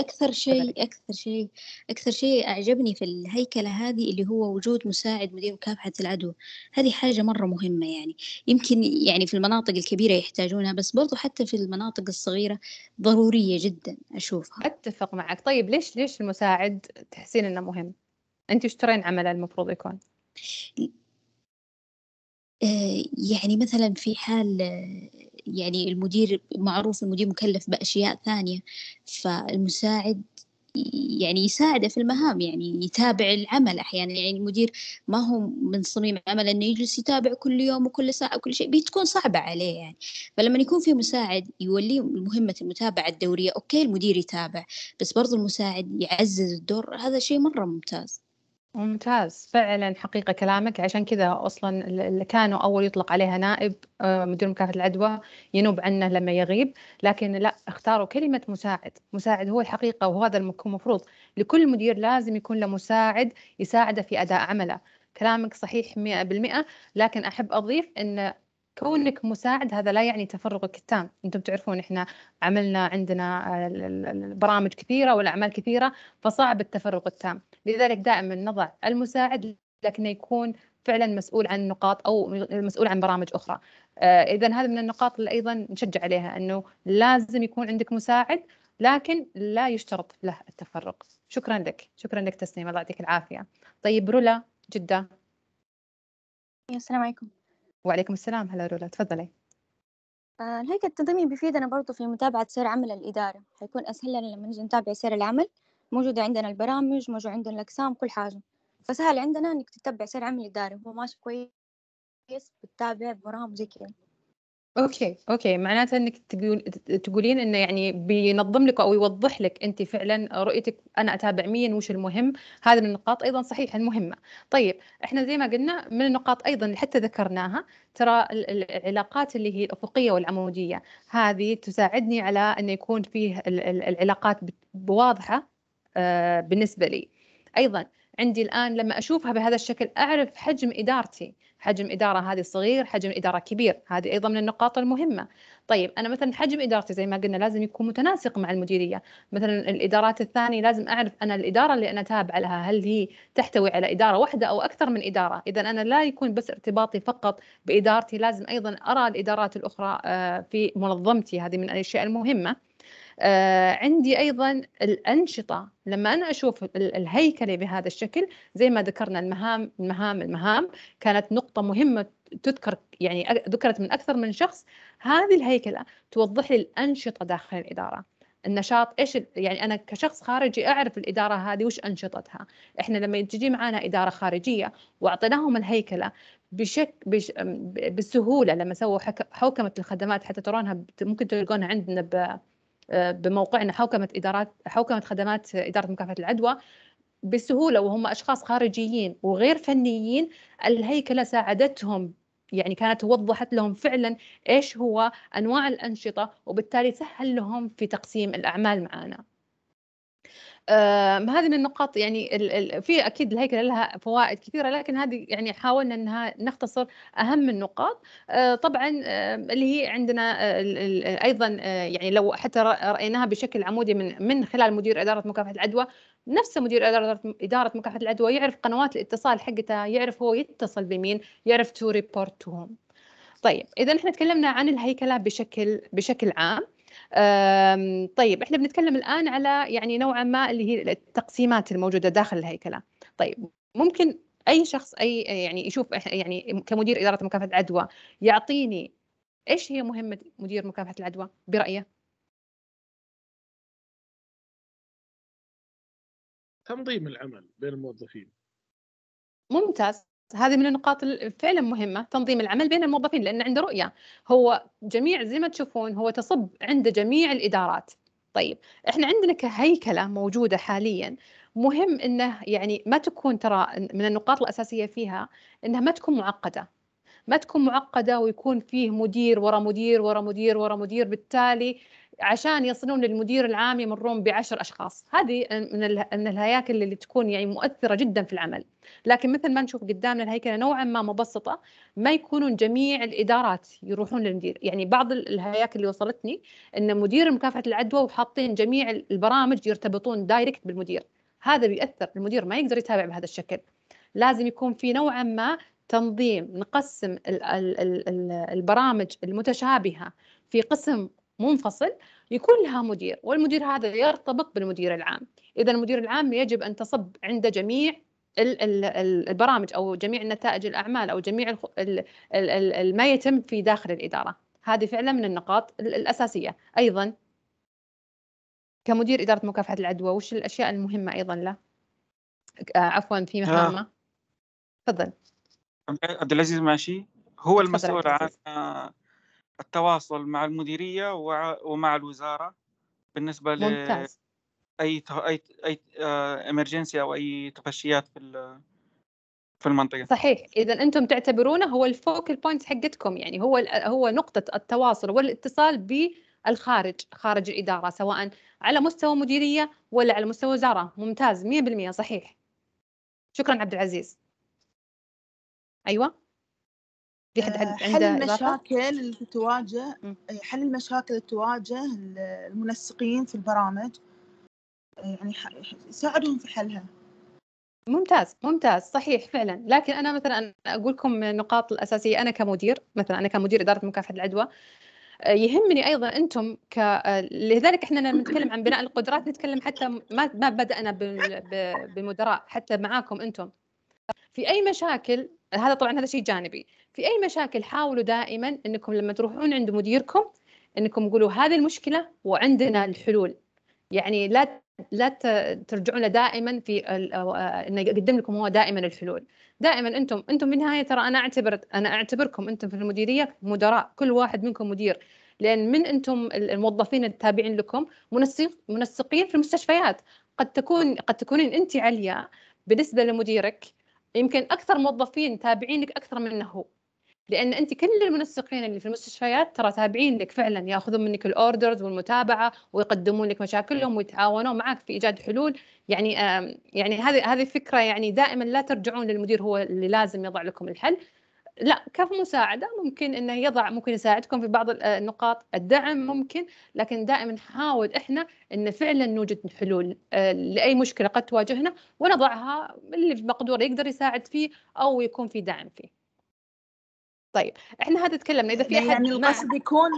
أكثر شيء أعجبني في الهيكلة هذه اللي هو وجود مساعد مدير مكافحة العدوى. هذه حاجة مرة مهمة، يعني يمكن يعني في المناطق الكبيرة يحتاجونها، بس برضو حتى في المناطق الصغيرة ضرورية جدا أشوفها. أتفق معك. طيب ليش المساعد تحسين إنه مهم؟ أنت إيش ترين عمله المفروض يكون؟ يعني مثلا في حال يعني المدير معروف المدير مكلف بأشياء ثانية، فالمساعد يعني يساعده في المهام، يعني يتابع العمل أحيانا. يعني المدير ما هو من صميم عمل إنه يجلس يتابع كل يوم وكل ساعة وكل شيء، بتكون صعبة عليه يعني. فلما يكون في مساعد يوليه مهمة المتابعة الدورية، أوكي المدير يتابع، بس برضو المساعد يعزز الدور، هذا شيء مرة ممتاز. ممتاز فعلا، حقيقة كلامك. عشان كذا أصلا اللي كانوا أول يطلق عليها نائب مدير مكافحة العدوى ينوب عنه لما يغيب، لكن لا، اختاروا كلمة مساعد. مساعد هو الحقيقة، وهذا المفروض لكل مدير لازم يكون له مساعد يساعده في أداء عمله. كلامك صحيح 100%، لكن أحب أضيف أن كونك مساعد هذا لا يعني تفرغك التام. انتم تعرفون احنا عملنا عندنا برامج كثيرة والأعمال كثيرة، فصعب التفرغ التام. لذلك دائما نضع المساعد لكنه يكون فعلا مسؤول عن نقاط أو مسؤول عن برامج أخرى. إذا هذا من النقاط اللي أيضا نشجع عليها، أنه لازم يكون عندك مساعد لكن لا يشترط له التفرغ. شكرا لك، شكرا لك تسنيم، الله يعطيك العافية. طيب رولا جدة. السلام عليكم. وعليكم السلام، هلا رولا، تفضلي. الهيكل التنظيمي بيفيدنا برضو في متابعة سير عمل الإدارة، حيكون أسهل لنا لما نجي نتابع سير العمل. موجودة عندنا البرامج، موجود عندنا الأقسام، كل حاجة، فسهل عندنا إنك تتبع سير عمل الإدارة هو ماشي كويس، بتتابع برامج زي كذا. اوكي معناته انك تقولين انه يعني بينظم لك او يوضح لك انت فعلا رؤيتك، انا اتابع مين، وش المهم. هذه من النقاط ايضا صحيح المهمه. طيب احنا زي ما قلنا من النقاط ايضا اللي حتى ذكرناها، ترى العلاقات اللي هي الافقيه والعموديه هذه تساعدني على انه يكون فيه العلاقات واضحه بالنسبه لي. ايضا عندي الان لما اشوفها بهذا الشكل اعرف حجم ادارتي، حجم إدارة هذه صغير، حجم إدارة كبير، هذه أيضا من النقاط المهمة. طيب أنا مثلا حجم إدارتي زي ما قلنا لازم يكون متناسق مع المديرية. مثلا الإدارات الثانية لازم أعرف أنا الإدارة اللي أنا تابعة لها هل هي تحتوي على إدارة واحدة أو أكثر من إدارة. إذا أنا لا يكون بس ارتباطي فقط بإدارتي، لازم أيضا أرى الإدارات الأخرى في منظمتي، هذه من الأشياء المهمة. عندي أيضا الأنشطة، لما أنا أشوف الهيكلة بهذا الشكل زي ما ذكرنا المهام كانت نقطة مهمة تذكر، يعني ذكرت من أكثر من شخص. هذه الهيكلة توضح لي الأنشطة داخل الإدارة، النشاط إيش، يعني أنا كشخص خارجي أعرف الإدارة هذه وش أنشطتها. إحنا لما تجي معنا إدارة خارجية وأعطيناهم الهيكلة بسهولة، لما سووا حوكمة الخدمات حتى ترونها ممكن تلقونها عندنا بموقعنا، حوكمة خدمات إدارة مكافحة العدوى بسهولة، وهم أشخاص خارجيين وغير فنيين. الهيكلة ساعدتهم، يعني كانت وضحت لهم فعلا إيش هو أنواع الأنشطة، وبالتالي سهل لهم في تقسيم الأعمال معنا. هذه من النقاط، يعني في أكيد الهيكلة لها فوائد كثيرة، لكن هذه يعني حاولنا أنها نختصر أهم النقاط. طبعا اللي هي عندنا أيضا يعني لو حتى رأيناها بشكل عمودي من خلال مدير إدارة مكافحة العدوى. نفس مدير إدارة مكافحة العدوى يعرف قنوات الاتصال حقتها، يعرف هو يتصل بمين، يعرف تو ريبورت توهم. طيب إذا احنا تكلمنا عن الهيكلة بشكل عام. طيب احنا بنتكلم الآن على يعني نوعا ما اللي هي التقسيمات الموجودة داخل الهيكلة. طيب ممكن أي شخص يعني يشوف يعني كمدير إدارة مكافحة العدوى يعطيني إيش هي مهمة مدير مكافحة العدوى برأيه؟ تنظيم العمل بين الموظفين. ممتاز، هذه من النقاط فعلا مهمة، تنظيم العمل بين الموظفين، لأن عنده رؤية. هو جميع زي ما تشوفون هو تصب عند جميع الإدارات. طيب احنا عندنا كهيكلة موجودة حاليا، مهم انه يعني ما تكون، ترى من النقاط الأساسية فيها انها ما تكون معقدة، ما تكون معقدة ويكون فيه مدير ورا مدير ورا مدير ورا مدير، بالتالي عشان يصلون للمدير العام يمرون ب10 أشخاص. هذه من الهياكل اللي تكون يعني مؤثرة جدا في العمل. لكن مثل ما نشوف قدامنا الهيكلة نوعا ما مبسطة، ما يكونون جميع الإدارات يروحون للمدير. يعني بعض الهياكل اللي وصلتني أن مدير مكافحة العدوى وحاطين جميع البرامج يرتبطون دايركت بالمدير. هذا بيأثر، المدير ما يقدر يتابع بهذا الشكل. لازم يكون في نوعا ما تنظيم، نقسم البرامج المتشابهة في قسم منفصل يكون لها مدير، والمدير هذا يرتبط بالمدير العام. إذا المدير العام يجب أن تصب عند جميع البرامج أو جميع نتائج الأعمال أو جميع ما يتم في داخل الإدارة. هذه فعلا من النقاط الأساسية. أيضا كمدير إدارة مكافحة العدوى وش الأشياء المهمة أيضا له؟ عفوا في مهامة. تفضل عبد العزيز ماشي هو تفضل المسؤول عبد عن العزيز. التواصل مع المديرية ومع الوزارة بالنسبة ممتاز. لأي إمرجنسي أو أي تفشيات في المنطقة. صحيح، إذا أنتم تعتبرونه هو الفوكل بوينت حقتكم، يعني هو نقطة التواصل والاتصال بالخارج، خارج الإدارة، سواء على مستوى مديرية ولا على مستوى وزارة. ممتاز 100% صحيح. شكرا عبد العزيز. أيوة، في حد حل عنده إضافة؟ المشاكل اللي تواجه حل المشاكل اللي تواجه المنسقين في البرامج، يعني يساعدهم في حلها. ممتاز صحيح فعلا. لكن أنا مثلا أقول لكم النقاط الأساسية. أنا كمدير مثلا، أنا كمدير إدارة مكافحة العدوى، يهمني أيضا أنتم لذلك إحنا لما نتكلم عن بناء القدرات نتكلم حتى ما بدأنا بالمدراء، حتى معاكم أنتم في أي مشاكل. هذا طبعا هذا شيء جانبي. في أي مشاكل حاولوا دائما أنكم لما تروحون عند مديركم أنكم تقولوا هذه المشكلة وعندنا الحلول. يعني لا ترجعون له دائما في انه يقدم لكم هو دائما الحلول. دائما انتم في النهايه ترى انا اعتبركم انتم في المديريه مدراء، كل واحد منكم مدير، لان من انتم الموظفين التابعين لكم منسقين في المستشفيات. قد تكونين انت عليا بالنسبه لمديرك، يمكن اكثر موظفين تابعين لك اكثر منه هو، لان انت كل المنسقين اللي في المستشفيات ترى تابعين لك فعلا، ياخذون منك الاوردرز والمتابعه ويقدمون لك مشاكلهم ويتعاونون معك في ايجاد حلول. يعني هذه فكره، يعني دائما لا ترجعون للمدير هو اللي لازم يضع لكم الحل. لا، كمساعده ممكن انه ممكن يساعدكم في بعض النقاط، الدعم ممكن، لكن دائما نحاول احنا ان فعلا نوجد حلول لاي مشكله قد تواجهنا، ونضعها اللي بمقدوره يقدر يساعد فيه او يكون في دعم فيه. طيب احنا هذا تكلمنا. اذا في احد يعني القصد يكون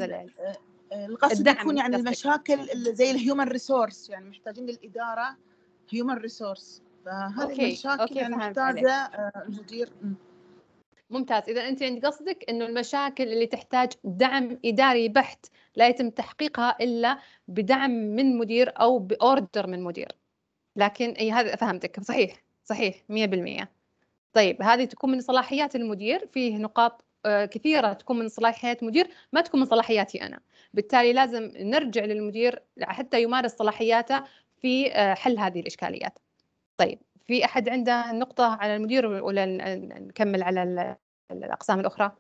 القصد الدعم يكون يعني قصدك. المشاكل اللي زي الهيومن ريسورس، يعني محتاجين للإدارة هيومن ريسورس، فهذه المشاكل يعني محتاجة المدير. ممتاز. إذا أنت عند قصدك إنه المشاكل اللي تحتاج دعم إداري بحت لا يتم تحقيقها إلا بدعم من مدير أو بأوردر من مدير. لكن أي هذا فهمتك. صحيح 100%. طيب هذه تكون من صلاحيات المدير. فيه نقاط كثيرة تكون من صلاحيات مدير ما تكون من صلاحياتي أنا، بالتالي لازم نرجع للمدير حتى يمارس صلاحياته في حل هذه الإشكاليات. طيب في أحد عنده نقطة على المدير ولا نكمل على الأقسام الأخرى؟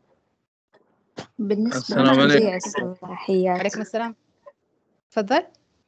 بالنسبة لتوزيع الصلاحيات. عليكم السلام. تفضل.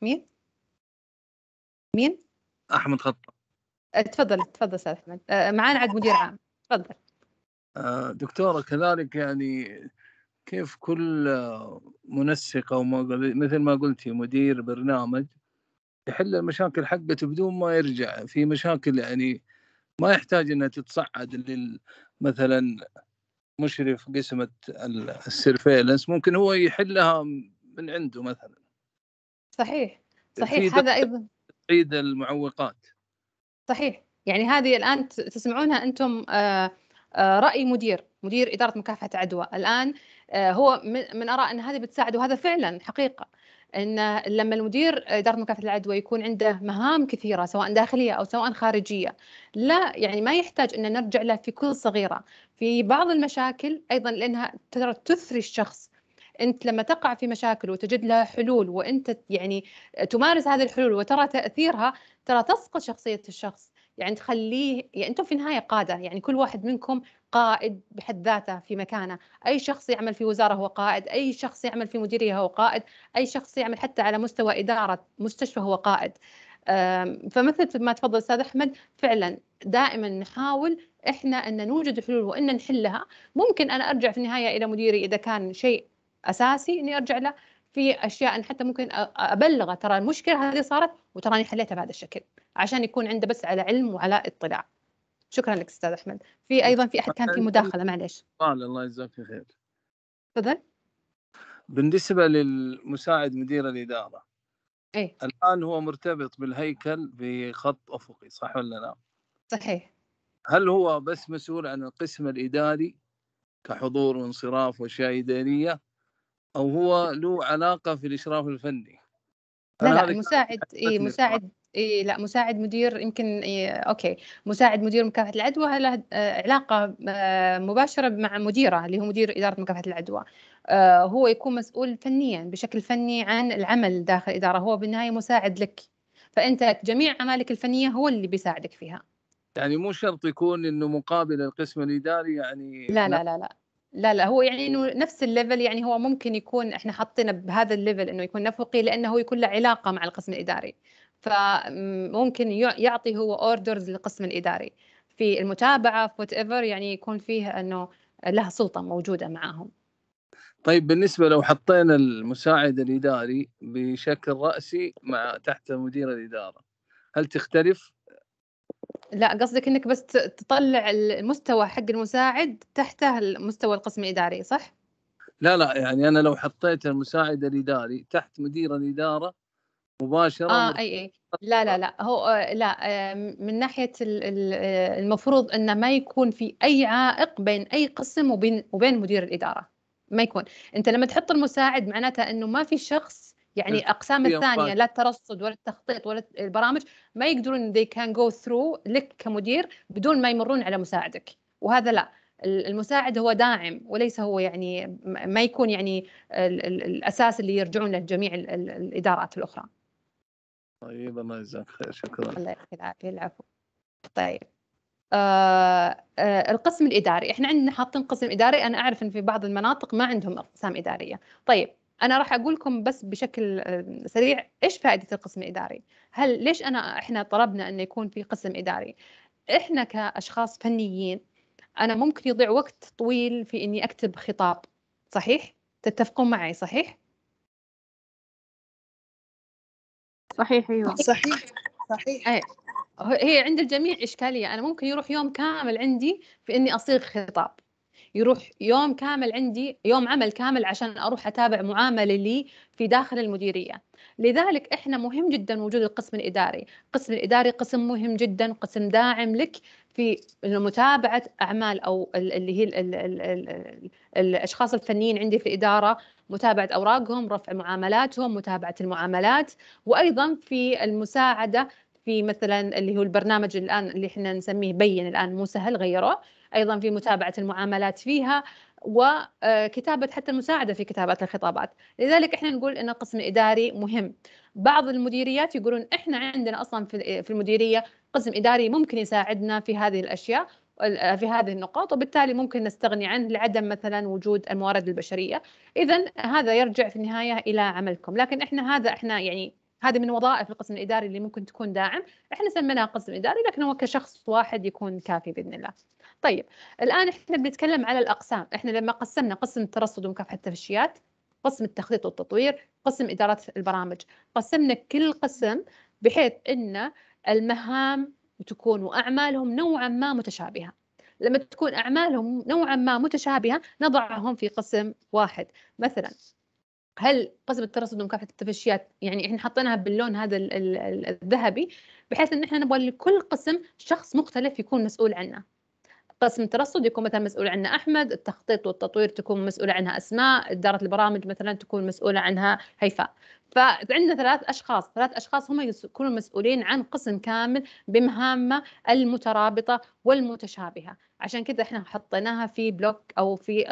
مين؟ أحمد خطة. تفضل أستاذ أحمد. معانا عاد مدير عام. تفضل. دكتورة كذلك، يعني كيف كل منسق أو مثل ما قلتي مدير برنامج يحل المشاكل حقته بدون ما يرجع في مشاكل، يعني ما يحتاج انها تتصعد مثلا مشرف قسم السيرفيلنس، ممكن هو يحلها من عنده مثلا. صحيح هذا ايضا تعيد المعوقات. صحيح. يعني هذه الان تسمعونها انتم رأي مدير إدارة مكافحة عدوى الآن. هو من أراء أن هذه بتساعد، وهذا فعلا حقيقة، أن لما المدير إدارة مكافحة العدوى يكون عنده مهام كثيرة سواء داخلية أو سواء خارجية، لا يعني ما يحتاج أن نرجع له في كل صغيرة. في بعض المشاكل أيضا لأنها تثري الشخص، أنت لما تقع في مشاكل وتجد لها حلول وأنت يعني تمارس هذه الحلول وترى تأثيرها، ترى تسقط شخصية الشخص، يعني تخليه، يعني أنتم في النهاية قادة، يعني كل واحد منكم قائد بحد ذاته في مكانه. أي شخص يعمل في وزارة هو قائد، أي شخص يعمل في مديرية هو قائد، أي شخص يعمل حتى على مستوى إدارة مستشفى هو قائد. فمثل ما تفضل أستاذ أحمد، فعلا دائما نحاول إحنا أن نوجد حلول وأن نحلها. ممكن أنا أرجع في النهاية إلى مديري إذا كان شيء أساسي إني أرجع له في أشياء أن حتى ممكن أبلغه ترى المشكلة هذه صارت وتراني حليتها بهذا الشكل، عشان يكون عنده بس على علم وعلى اطلاع. شكرا لك أستاذ أحمد. في أيضا في أحد كان في مداخلة، معليش. الله يجزاك خير. تفضل. بالنسبة للمساعد مدير الإدارة، إيه؟ الآن هو مرتبط بالهيكل بخط أفقي، صح ولا لا؟ صحيح. هل هو بس مسؤول عن القسم الإداري كحضور وانصراف وأشياء إدارية، أو هو له علاقة في الإشراف الفني؟ لا أنا لا هذه المساعد عجبتني صراحة. لا مساعد مدير يمكن اوكي، مساعد مدير مكافحة العدوى له علاقة مباشرة مع مديره اللي هو مدير إدارة مكافحة العدوى. هو يكون مسؤول فنيا بشكل فني عن العمل داخل الإدارة، هو بالنهاية مساعد لك، فأنت جميع أعمالك الفنية هو اللي بيساعدك فيها. يعني مو شرط يكون إنه مقابل القسم الإداري يعني لا لا لا لا لا لا، هو يعني انه نفس الليفل، يعني هو ممكن يكون احنا حاطينه بهذا الليفل انه يكون نفقي لانه هو يكون له علاقه مع القسم الاداري، فممكن يعطي هو اوردرز للقسم الاداري في المتابعه في وات ايفر، يعني يكون فيه انه له سلطه موجوده معاهم. طيب بالنسبة لو حطينا المساعد الإداري بشكل رأسي مع تحت مدير الإدارة، هل تختلف؟ لا قصدك انك بس تطلع المستوى حق المساعد تحته مستوى القسم الاداري، صح؟ لا يعني أنا لو حطيت المساعد الإداري تحت مدير الإدارة مباشرة اي لا لا لا هو لا من ناحيه المفروض انه ما يكون في اي عائق بين اي قسم وبين مدير الاداره، ما يكون. انت لما تحط المساعد معناتها انه ما في شخص، يعني اقسام الثانيه لا الترصد ولا التخطيط ولا البرامج ما يقدرون they can go through لك كمدير بدون ما يمرون على مساعدك، وهذا لا. المساعد هو داعم وليس هو يعني ما يكون يعني الاساس اللي يرجعون له جميع الادارات الاخرى. طيب الله يجزاك خير، شكرا. الله يعطيك العافية. العفو. طيب القسم الإداري، إحنا عندنا حاطين قسم إداري، أنا أعرف إن في بعض المناطق ما عندهم أقسام إدارية. طيب أنا راح أقول لكم بس بشكل سريع إيش فائدة القسم الإداري. ليش إحنا طلبنا أن يكون في قسم إداري؟ إحنا كأشخاص فنيين أنا ممكن يضيع وقت طويل في إني أكتب خطاب، صحيح؟ تتفقون معي صحيح؟ صحيح أيوة صحيح صحيح. أي. هي عند الجميع إشكالية، أنا ممكن يروح يوم كامل عندي في إني أصيغ خطاب، يروح يوم كامل عندي يوم عمل كامل عشان أروح أتابع معاملة لي في داخل المديرية. لذلك إحنا مهم جدا وجود القسم الإداري. القسم الإداري قسم مهم جدا، قسم داعم لك في متابعة أعمال أو اللي هي الأشخاص الفنيين عندي في الإدارة، متابعة أوراقهم، رفع معاملاتهم، متابعة المعاملات، وأيضا في المساعدة في مثلا اللي هو البرنامج الآن اللي احنا نسميه بين، الآن مو سهل غيروه، أيضا في متابعة المعاملات فيها، وكتابة حتى المساعدة في كتابة الخطابات. لذلك احنا نقول أن القسم الإداري مهم. بعض المديريات يقولون احنا عندنا أصلا في المديرية قسم إداري ممكن يساعدنا في هذه الأشياء، في هذه النقاط، وبالتالي ممكن نستغني عنه لعدم مثلا وجود الموارد البشرية. إذا هذا يرجع في النهاية إلى عملكم، لكن احنا يعني هذه من وظائف القسم الإداري اللي ممكن تكون داعم، احنا سميناه قسم إداري لكن هو كشخص واحد يكون كافي بإذن الله. طيب الآن احنا بنتكلم على الأقسام. احنا لما قسمنا قسم الترصد ومكافحة التفشيات، قسم التخطيط والتطوير، قسم إدارة البرامج، قسمنا كل قسم بحيث أن المهام تكون وأعمالهم نوعا ما متشابهة. لما تكون أعمالهم نوعا ما متشابهة نضعهم في قسم واحد. مثلا هل قسم الترصد ومكافحة التفشيات يعني احنا حطيناها باللون هذا الذهبي بحيث ان احنا نبغى لكل قسم شخص مختلف يكون مسؤول عنه. قسم الترصد يكون مثلا مسؤول عنه أحمد، التخطيط والتطوير تكون مسؤولة عنها أسماء، إدارة البرامج مثلا تكون مسؤولة عنها هيفاء. فعندنا ثلاث أشخاص هم يكونوا مسؤولين عن قسم كامل بمهامه المترابطة والمتشابهة، عشان كذا احنا حطيناها في بلوك أو في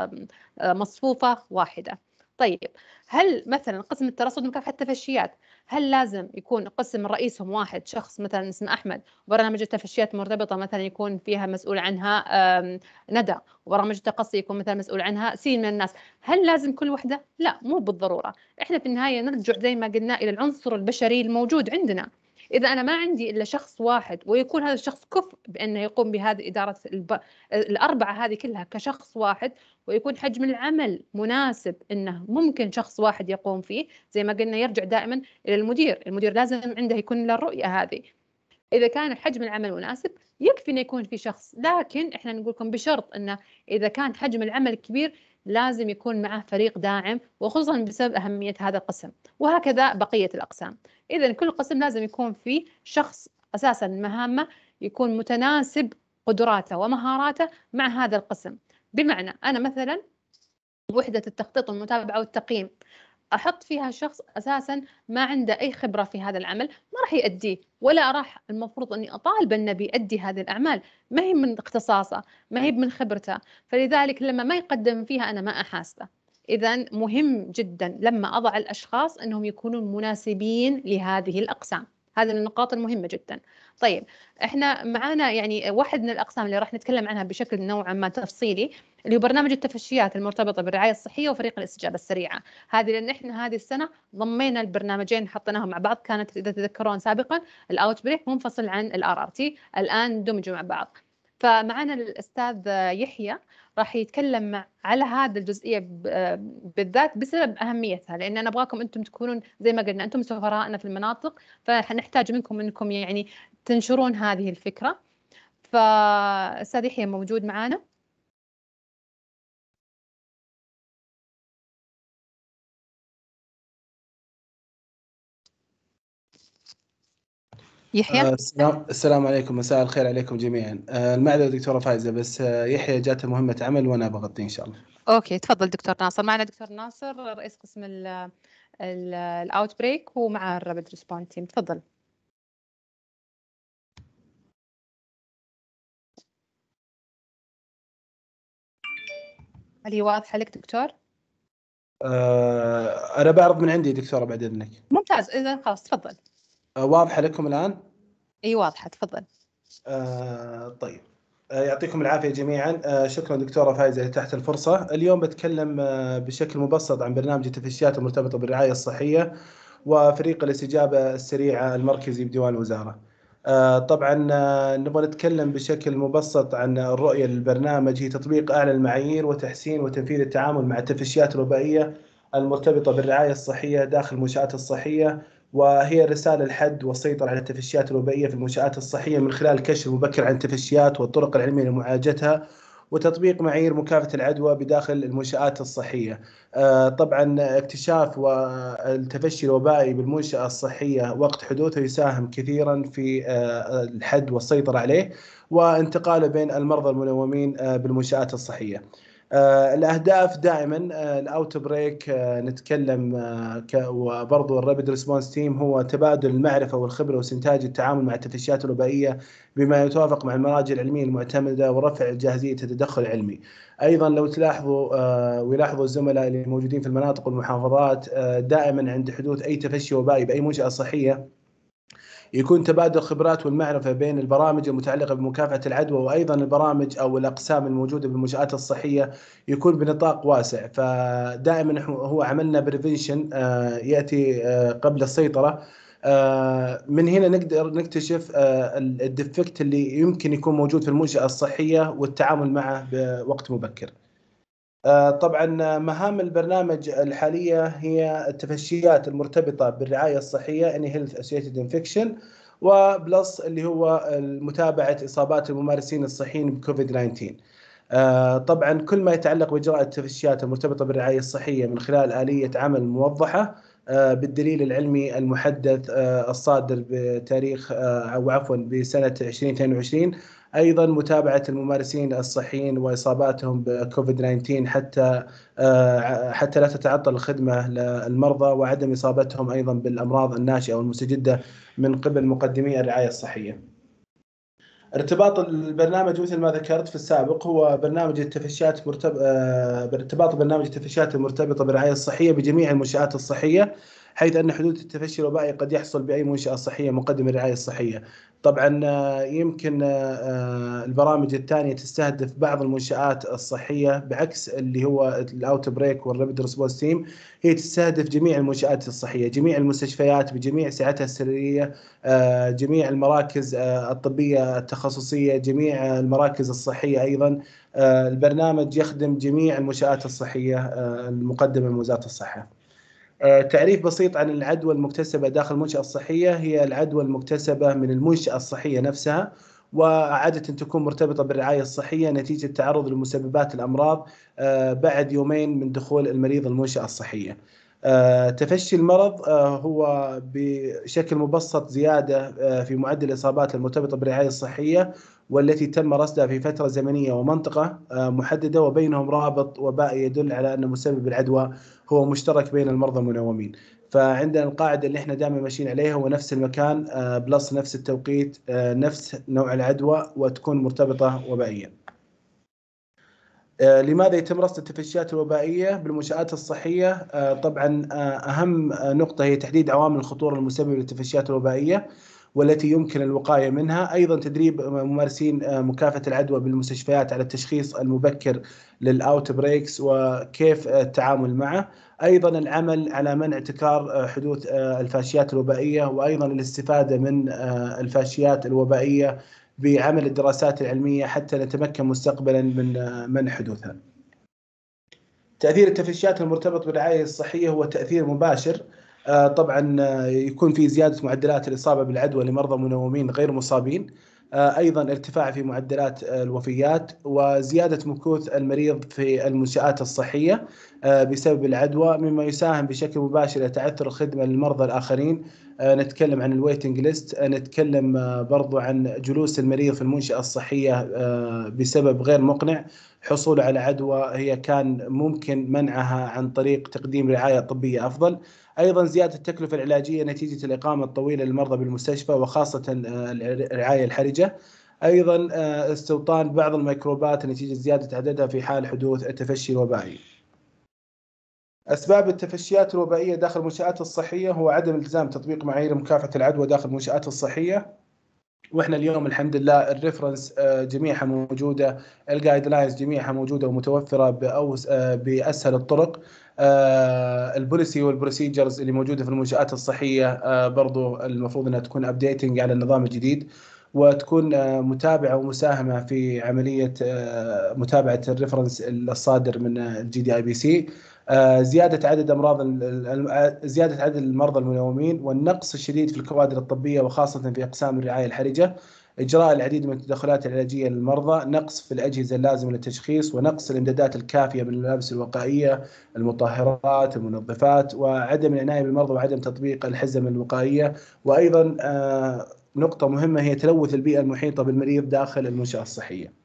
مصفوفة واحدة. طيب هل مثلا قسم الترصد ومكافحة التفشيات هل لازم يكون قسم رئيسهم واحد شخص مثلا اسمه أحمد، برامج التفشيات مرتبطة مثلا يكون فيها مسؤول عنها ندى، وبرامج التقصي يكون مثلا مسؤول عنها سين من الناس؟ هل لازم كل وحدة؟ لا مو بالضرورة. احنا في النهاية نرجع زي ما قلنا إلى العنصر البشري الموجود عندنا. إذا أنا ما عندي إلا شخص واحد ويكون هذا الشخص كفء بأنه يقوم بهذه إدارة الأربعة هذه كلها كشخص واحد، ويكون حجم العمل مناسب أنه ممكن شخص واحد يقوم فيه، زي ما قلنا يرجع دائما إلى المدير لازم عنده يكون له الرؤية هذه. إذا كان حجم العمل مناسب يكفي إنه يكون في شخص، لكن إحنا نقول لكم بشرط إنه إذا كان حجم العمل كبير لازم يكون معه فريق داعم، وخصوصا بسبب أهمية هذا القسم، وهكذا بقية الأقسام. إذا كل قسم لازم يكون فيه شخص أساسا مهامه يكون متناسب قدراته ومهاراته مع هذا القسم. بمعنى أنا مثلا وحدة التخطيط والمتابعة والتقييم، أحط فيها شخص أساساً ما عنده أي خبرة في هذا العمل، ما راح يأديه، ولا راح المفروض أني أطالب أنه بيأدي هذه الأعمال، ما هي من اختصاصه، ما هي من خبرته، فلذلك لما ما يقدم فيها أنا ما أحاسبه. إذا مهم جدا لما أضع الأشخاص أنهم يكونون مناسبين لهذه الأقسام. هذه النقاط المهمة جدا. طيب احنا معانا يعني واحد من الأقسام اللي راح نتكلم عنها بشكل نوعا ما تفصيلي، اللي هو برنامج التفشيات المرتبطة بالرعاية الصحية وفريق الاستجابة السريعة. هذه لأن احنا هذه السنة ضمينا البرنامجين حطيناهم مع بعض، كانت إذا تذكرون سابقا الأوت بريك منفصل عن الار ار تي، الآن دمجوا مع بعض. فمعنا الأستاذ يحيى راح يتكلم على هذا الجزئية بالذات بسبب أهميتها، لأن أنا أبغاكم أنتم تكونون زي ما قلنا أنتم سفراءنا في المناطق، فنحتاج منكم أنكم يعني تنشرون هذه الفكرة. فأستاذ يحيى موجود معنا؟ يحيى. السلام عليكم، مساء الخير عليكم جميعا. المعذرة دكتورة فايزة، بس يحيى جاته مهمة عمل وأنا بغطي إن شاء الله. أوكي تفضل دكتور ناصر. معنا دكتور ناصر رئيس قسم الأوت بريك ومع الرابد ريسبوند تيم. تفضل. هل هي واضحة لك دكتور؟ أنا بعرض من عندي دكتورة بعد إذنك. ممتاز، إذا خلاص تفضل. واضحة لكم الآن؟ أي واضحة، تفضل. طيب. يعطيكم العافية جميعا. شكرا دكتورة فايزة تحت الفرصة. اليوم بتكلم بشكل مبسط عن برنامج التفشيات المرتبطة بالرعاية الصحية وفريق الاستجابة السريعة المركزي بديوان الوزارة. طبعا نبغى نتكلم بشكل مبسط عن الرؤية للبرنامج، هي تطبيق أعلى المعايير وتحسين وتنفيذ التعامل مع التفشيات الوبائية المرتبطة بالرعاية الصحية داخل المنشآت الصحية، وهي رسالة الحد والسيطرة على التفشيات الوبائية في المنشآت الصحية من خلال الكشف المبكر عن التفشيات والطرق العلمية لمعالجتها، وتطبيق معايير مكافحة العدوى بداخل المنشآت الصحية. طبعا اكتشاف والتفشي الوبائي بالمنشأة الصحية وقت حدوثه يساهم كثيرا في الحد والسيطرة عليه وانتقاله بين المرضى المنومين بالمنشآت الصحية. الأهداف دائما الأوت بريك نتكلم وبرضو الرابد ريسبونس تيم هو تبادل المعرفة والخبرة واستنتاج التعامل مع التفشيات الوبائية بما يتوافق مع المراجع العلمية المعتمدة ورفع جاهزية التدخل العلمي. أيضا لو تلاحظوا ويلاحظوا الزملاء اللي موجودين في المناطق والمحافظات، دائما عند حدوث أي تفشي وبائي بأي منشأة صحية يكون تبادل خبرات والمعرفة بين البرامج المتعلقة بمكافحة العدوى، وأيضا البرامج أو الأقسام الموجودة بالمنشآت الصحية يكون بنطاق واسع. فدائما هو عملنا بريفنشن يأتي قبل السيطرة. من هنا نقدر نكتشف الديفكت اللي يمكن يكون موجود في المنشأة الصحية والتعامل معه بوقت مبكر. طبعا مهام البرنامج الحالية هي التفشيات المرتبطة بالرعاية الصحية يعني Health Associated Infection، وبلس اللي هو متابعة إصابات الممارسين الصحيين بكوفيد 19. طبعا كل ما يتعلق بإجراء التفشيات المرتبطة بالرعاية الصحية من خلال آلية عمل موضحة بالدليل العلمي المحدث الصادر بتاريخ أو عفوا بسنة 2022. أيضا متابعة الممارسين الصحيين وإصاباتهم بكوفيد 19 حتى لا تتعطل الخدمة للمرضى، وعدم إصابتهم أيضا بالأمراض الناشئة والمستجدة من قبل مقدمي الرعاية الصحية. ارتباط البرنامج مثل ما ذكرت في السابق هو برنامج التفشيات ارتباط برنامج التفشيات المرتبطة بالرعاية الصحية بجميع المنشآت الصحية، حيث أن حدوث التفشي الوبائي قد يحصل بأي منشأة صحية مقدم الرعاية الصحية. طبعا يمكن البرامج الثانية تستهدف بعض المنشآت الصحية بعكس اللي هو الأوت بريك والرابد ريسبونس تيم، هي تستهدف جميع المنشآت الصحية، جميع المستشفيات بجميع سعتها السريرية، جميع المراكز الطبية التخصصية، جميع المراكز الصحية. أيضا البرنامج يخدم جميع المنشآت الصحية المقدمة من وزارة الصحة. تعريف بسيط عن العدوى المكتسبة داخل المنشأة الصحية: هي العدوى المكتسبة من المنشأة الصحية نفسها، وعادة تكون مرتبطة بالرعاية الصحية نتيجة تعرض لمسببات الأمراض بعد يومين من دخول المريض المنشأة الصحية. تفشي المرض هو بشكل مبسط زيادة في معدل الإصابات المرتبطة بالرعاية الصحية والتي تم رصدها في فترة زمنية ومنطقة محددة وبينهم رابط وبائي يدل على أن مسبب العدوى هو مشترك بين المرضى المنومين. فعندنا القاعدة اللي احنا دائما ماشيين عليها هو نفس المكان بلس نفس التوقيت نفس نوع العدوى وتكون مرتبطة وبائيا. لماذا يتم رصد التفشيات الوبائية بالمنشآت الصحية؟ طبعا أهم نقطة هي تحديد عوامل الخطورة المسببة للتفشيات الوبائية والتي يمكن الوقاية منها. أيضا تدريب ممارسين مكافحة العدوى بالمستشفيات على التشخيص المبكر للأوت بريكس وكيف التعامل معه. أيضا العمل على منع تكرار حدوث الفاشيات الوبائية، وأيضا الاستفادة من الفاشيات الوبائية بعمل الدراسات العلمية حتى نتمكن مستقبلا من منع حدوثها. تأثير التفشيات المرتبط بالرعاية الصحية هو تأثير مباشر. طبعا يكون في زيادة معدلات الإصابة بالعدوى لمرضى منومين غير مصابين، أيضا ارتفاع في معدلات الوفيات وزيادة مكوث المريض في المنشآت الصحية بسبب العدوى، مما يساهم بشكل مباشر لتعثر الخدمة للمرضى الآخرين. نتكلم عن الويتنج ليست، نتكلم برضو عن جلوس المريض في المنشأة الصحية بسبب غير مقنع. حصوله على عدوى هي كان ممكن منعها عن طريق تقديم رعاية طبية أفضل. أيضا زيادة التكلفة العلاجية نتيجة الإقامة الطويلة للمرضى بالمستشفى وخاصة الرعاية الحرجة. أيضا استوطان بعض الميكروبات نتيجة زيادة عددها في حال حدوث التفشي الوبائي. أسباب التفشيات الوبائية داخل المنشآت الصحية هو عدم التزام تطبيق معايير مكافحة العدوى داخل المنشآت الصحية، واحنا اليوم الحمد لله الريفرنس جميعها موجوده، الجايد لاينز جميعها موجوده ومتوفره باسهل الطرق. البوليسي والبروسيجرز اللي موجوده في المنشآت الصحيه برضو المفروض انها تكون ابديتنج على النظام الجديد، وتكون متابعه ومساهمه في عمليه متابعه الريفرنس الصادر من الجي دي اي بي سي. زيادة عدد المرضى المنومين والنقص الشديد في الكوادر الطبية وخاصة في أقسام الرعاية الحرجة. إجراء العديد من التدخلات العلاجية للمرضى، نقص في الأجهزة اللازمة للتشخيص، ونقص الإمدادات الكافية من الملابس الوقائية، المطهرات، المنظفات، وعدم العناية بالمرضى وعدم تطبيق الحزم الوقائية. وأيضا نقطة مهمة هي تلوث البيئة المحيطة بالمريض داخل المنشأة الصحية.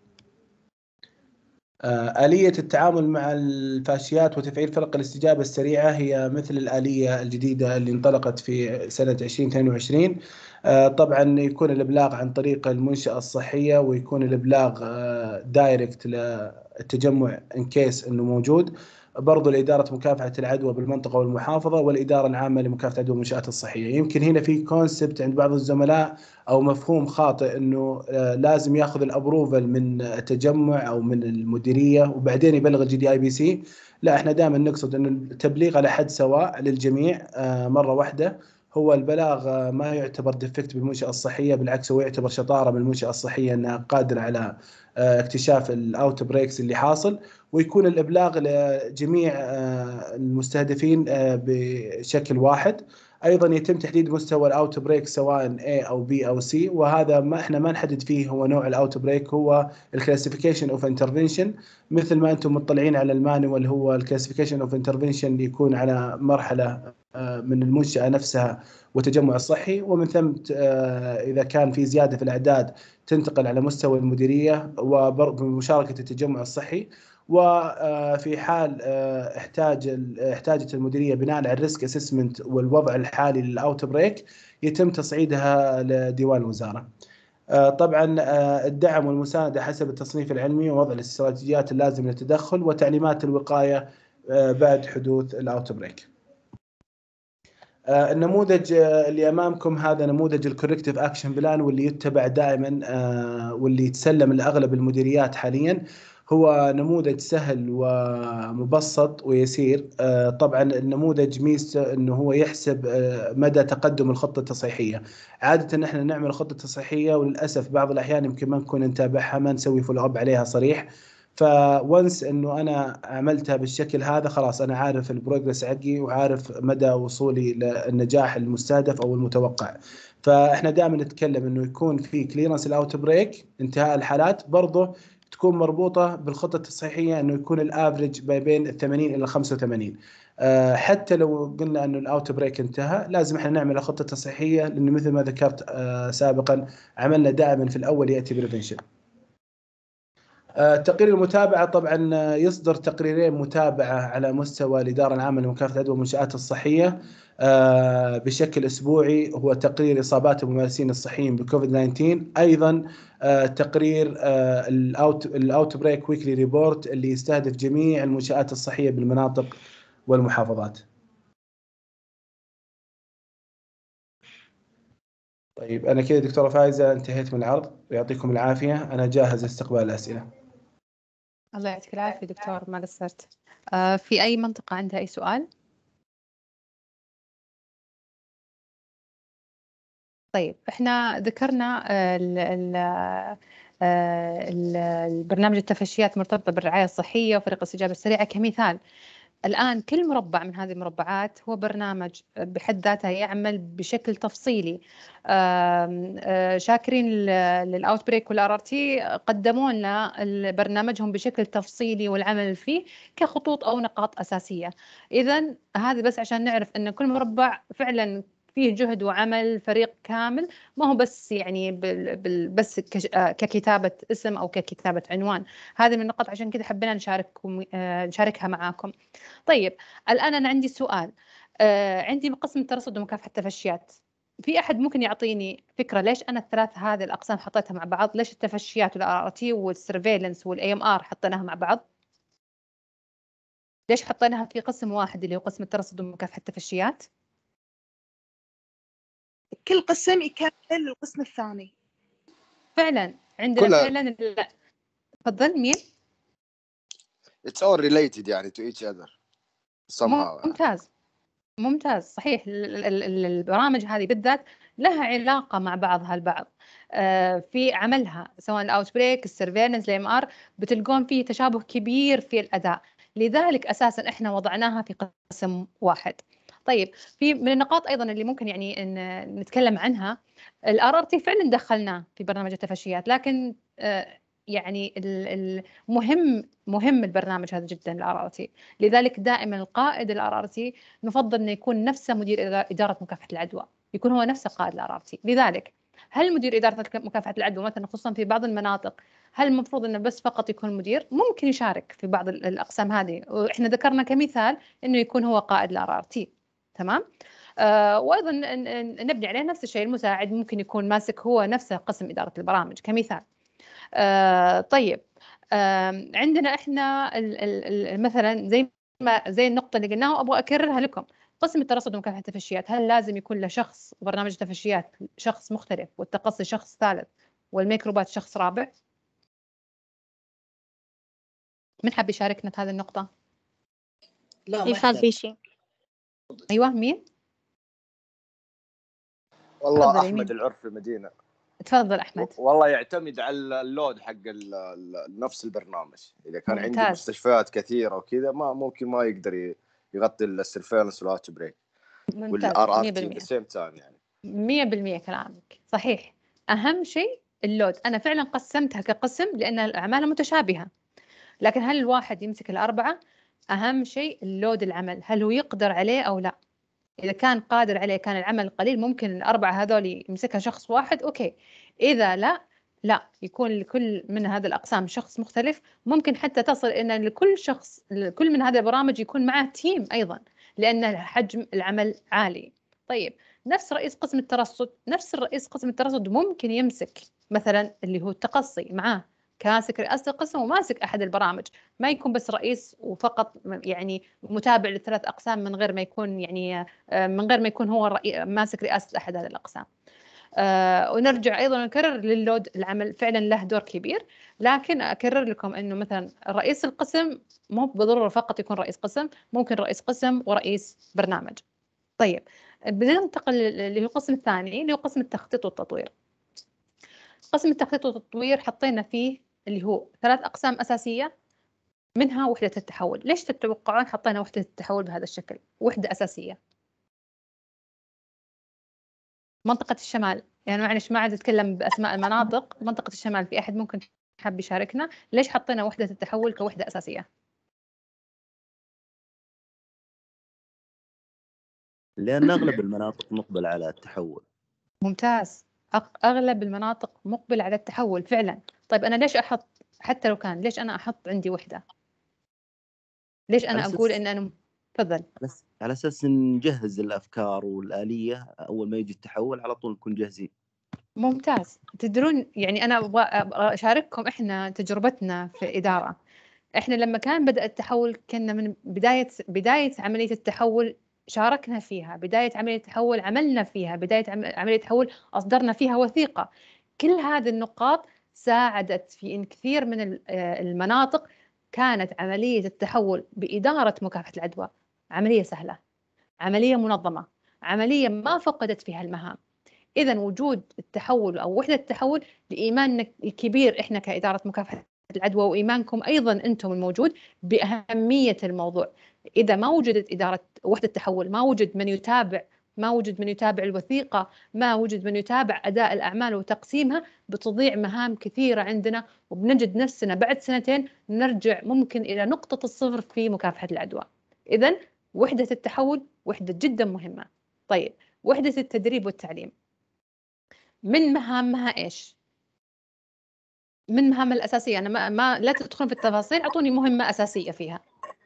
آلية التعامل مع الفاشيات وتفعيل فرق الاستجابة السريعة هي مثل الآلية الجديدة اللي انطلقت في سنة 2022. طبعا يكون الإبلاغ عن طريق المنشأة الصحية، ويكون الإبلاغ دايركت للتجمع إن كيس إنه موجود. برضو الإدارة مكافحة العدوى بالمنطقة والمحافظة، والإدارة العامة لمكافحة العدوى بالمنشآت الصحية. يمكن هنا في كونسبت عند بعض الزملاء أو مفهوم خاطئ إنه لازم ياخذ الأبروفل من التجمع أو من المديرية وبعدين يبلغ الجي دي اي بي سي. لا، احنا دائما نقصد إنه التبليغ على حد سواء للجميع مرة واحدة. هو البلاغ ما يعتبر ديفكت بالمنشأة الصحية، بالعكس هو يعتبر شطارة من المنشأة الصحية أنها قادرة على اكتشاف الأوت بريكس اللي حاصل، ويكون الإبلاغ لجميع المستهدفين بشكل واحد. ايضا يتم تحديد مستوى الاوت بريك سواء A او B او C، وهذا ما احنا ما نحدد فيه هو نوع الاوت بريك، هو الكلاسيفيكيشن اوف انترفنشن. مثل ما انتم مطلعين على المانيوال، هو الكلاسيفيكيشن اوف انترفنشن يكون على مرحله من المنشأة نفسها وتجمع الصحي، ومن ثم إذا كان في زيادة في الأعداد تنتقل على مستوى المديرية وبمشاركة التجمع الصحي. وفي حال احتاجت المديرية بناء على الريسك اسسمنت والوضع الحالي للأوت بريك يتم تصعيدها لديوان الوزارة. طبعا الدعم والمساندة حسب التصنيف العلمي ووضع الاستراتيجيات اللازمة للتدخل وتعليمات الوقاية بعد حدوث الأوت بريك. النموذج اللي امامكم هذا نموذج الكوركتيف اكشن بلان، واللي يتبع دائما واللي يتسلم لاغلب المديريات حاليا. هو نموذج سهل ومبسط ويسير. طبعا النموذج ميزته انه هو يحسب مدى تقدم الخطه التصحيحيه. عاده نحن نعمل خطه تصحيحيه وللاسف بعض الاحيان يمكن ما نكون نتابعها، ما نسوي فولو اب عليها صريح. فونس انه انا عملتها بالشكل هذا خلاص انا عارف البروجرس حقي وعارف مدى وصولي للنجاح المستهدف او المتوقع. فاحنا دائما نتكلم انه يكون في كليرنس الاوت بريك، انتهاء الحالات، برضه تكون مربوطه بالخطه التصحيحيه انه يكون الافرج بين 80 الى 85. حتى لو قلنا انه الاوت بريك انتهى، لازم احنا نعمل خطه تصحيحيه، لانه مثل ما ذكرت سابقا، عملنا دائما في الاول ياتي بريفنشن. تقرير المتابعة طبعا يصدر تقريرين متابعة على مستوى الإدارة العامة لمكافحة العدوى والمنشآت الصحية بشكل أسبوعي، هو تقرير إصابات الممارسين الصحيين بكوفيد 19. أيضا تقرير الأوت بريك ويكلي ريبورت اللي يستهدف جميع المنشآت الصحية بالمناطق والمحافظات. طيب أنا كده دكتورة فايزة انتهيت من العرض، يعطيكم العافية، أنا جاهز لاستقبال الأسئلة. الله يعطيك العافية دكتور، ما قصرت. في أي منطقة عندها أي سؤال؟ طيب احنا ذكرنا البرنامج التفشيات مرتبطة بالرعاية الصحية وفريق الاستجابة السريعة كمثال. الآن كل مربع من هذه المربعات هو برنامج بحد ذاته يعمل بشكل تفصيلي. شاكرين للأوت بريك والار ار تي قدموا لنا برنامجهم بشكل تفصيلي والعمل فيه كخطوط أو نقاط أساسية. إذا هذا بس عشان نعرف أن كل مربع فعلا فيه جهد وعمل فريق كامل، ما هو بس يعني بس ككتابة اسم أو ككتابة عنوان. هذه من النقاط عشان كذا حبينا نشاركها معاكم. طيب الآن أنا عندي سؤال. عندي قسم الترصد ومكافحة التفشيات. في أحد ممكن يعطيني فكرة ليش أنا الثلاث هذه الأقسام حطيتها مع بعض؟ ليش التفشيات والار تي والسيرفيلنس والاي ام ار حطيناها مع بعض؟ ليش حطيناها في قسم واحد اللي هو قسم الترصد ومكافحة التفشيات؟ كل قسم يكمل القسم الثاني. فعلا عندنا فعلا. تفضل. مين؟ It's all related يعني to each other somehow. ممتاز ممتاز، صحيح. البرامج هذه بالذات لها علاقة مع بعضها البعض في عملها، سواء الاوت بريك، السيرفيلنس، الام ار، بتلقون فيه تشابه كبير في الأداء. لذلك أساسا احنا وضعناها في قسم واحد. طيب في من النقاط أيضا اللي ممكن يعني إن نتكلم عنها، الار ار تي فعلا دخلناه في برنامج التفشيات، لكن يعني مهم البرنامج هذا جدا الار ار تي. لذلك دائما القائد الار ار تي نفضل انه يكون نفسه مدير اداره مكافحه العدوى، يكون هو نفسه قائد الار ار تي. لذلك هل مدير اداره مكافحه العدوى مثلا خصوصا في بعض المناطق، هل المفروض انه بس فقط يكون مدير؟ ممكن يشارك في بعض الاقسام هذه، واحنا ذكرنا كمثال انه يكون هو قائد الار ار تي. تمام. وايضا نبني عليه نفس الشيء، المساعد ممكن يكون ماسك هو نفسه قسم اداره البرامج كمثال. طيب عندنا احنا مثلا زي النقطة اللي قلناها وأبغى أكررها لكم. قسم الترصد ومكافحة التفشيات، هل لازم يكون له شخص، برنامج التفشيات شخص مختلف والتقصي شخص ثالث والميكروبات شخص رابع؟ من حاب يشاركنا في هذه النقطة؟ لا ما في شيء. أيوة مين؟ والله أحمد العرفي مدينة. تفضل أحمد. والله يعتمد على اللود حق نفس البرنامج. إذا كان ممتاز. عندي مستشفيات كثيرة وكذا ممكن ما يقدر يغطي السيرفيلنس والهاتش بريك والار ار تي بالسيم تايم يعني. 100% كلامك صحيح. أهم شيء اللود. أنا فعلا قسمتها كقسم لأن الأعمال متشابهة، لكن هل الواحد يمسك الأربعة؟ أهم شيء اللود العمل، هل هو يقدر عليه أو لا. إذا كان قادر عليه، كان العمل قليل، ممكن الأربعة هذول يمسكها شخص واحد، أوكي. إذا لا يكون لكل من هذه الأقسام شخص مختلف. ممكن حتى تصل إن لكل من هذه البرامج يكون معه تيم أيضا، لأن حجم العمل عالي. طيب نفس رئيس قسم الترصد ممكن يمسك مثلا اللي هو التقصي معاه كماسك رئاسة القسم وماسك أحد البرامج، ما يكون بس رئيس وفقط يعني متابع للثلاث أقسام من غير ما يكون يعني من غير ما يكون هو ماسك رئاسة أحد هذه الأقسام. ونرجع أيضا نكرر للود العمل فعلا له دور كبير، لكن أكرر لكم أنه مثلا رئيس القسم مو بالضرورة فقط يكون رئيس قسم، ممكن رئيس قسم ورئيس برنامج. طيب بننتقل اللي هو القسم الثاني اللي هو قسم التخطيط والتطوير. قسم التخطيط والتطوير حطينا فيه اللي هو 3 أقسام أساسية، منها وحدة التحول. ليش تتوقعون حطينا وحدة التحول بهذا الشكل؟ وحدة أساسية. منطقة الشمال، يعني معلش ما عاد أتكلم بأسماء المناطق، منطقة الشمال في أحد ممكن حاب يشاركنا ليش حطينا وحدة التحول كوحدة أساسية؟ لأن أغلب المناطق مقبلة على التحول. ممتاز. أغلب المناطق مقبلة على التحول فعلا. طيب أنا ليش أحط، حتى لو كان، ليش أنا أحط عندي وحدة؟ ليش أنا أقول إن أنا تفضل. على أساس نجهز الأفكار والآلية أول ما يجي التحول على طول نكون جاهزين. ممتاز. تدرون يعني أنا أبغى أشارككم إحنا تجربتنا في الإدارة. إحنا لما كان بدأ التحول كنا من بداية عملية التحول شاركنا فيها، بداية عملية التحول عملنا فيها، بداية عملية التحول أصدرنا فيها وثيقة. كل هذه النقاط ساعدت في إن كثير من المناطق كانت عملية التحول بإدارة مكافحة العدوى عملية سهلة، عملية منظمة، عملية ما فقدت فيها المهام. إذا وجود التحول أو وحدة التحول لإيماننا الكبير إحنا كإدارة مكافحة العدوى، وإيمانكم أيضا أنتم الموجود بأهمية الموضوع. إذا ما وجدت إدارة وحدة التحول، ما وجد من يتابع، ما وجد من يتابع الوثيقة، ما وجد من يتابع أداء الأعمال وتقسيمها، بتضيع مهام كثيرة عندنا، وبنجد نفسنا بعد سنتين نرجع ممكن إلى نقطة الصفر في مكافحة العدوى. إذا وحدة التحول وحدة جدا مهمة. طيب وحدة التدريب والتعليم من مهامها إيش؟ من مهامها الأساسية، أنا ما لا تدخلون في التفاصيل، أعطوني مهمة أساسية فيها.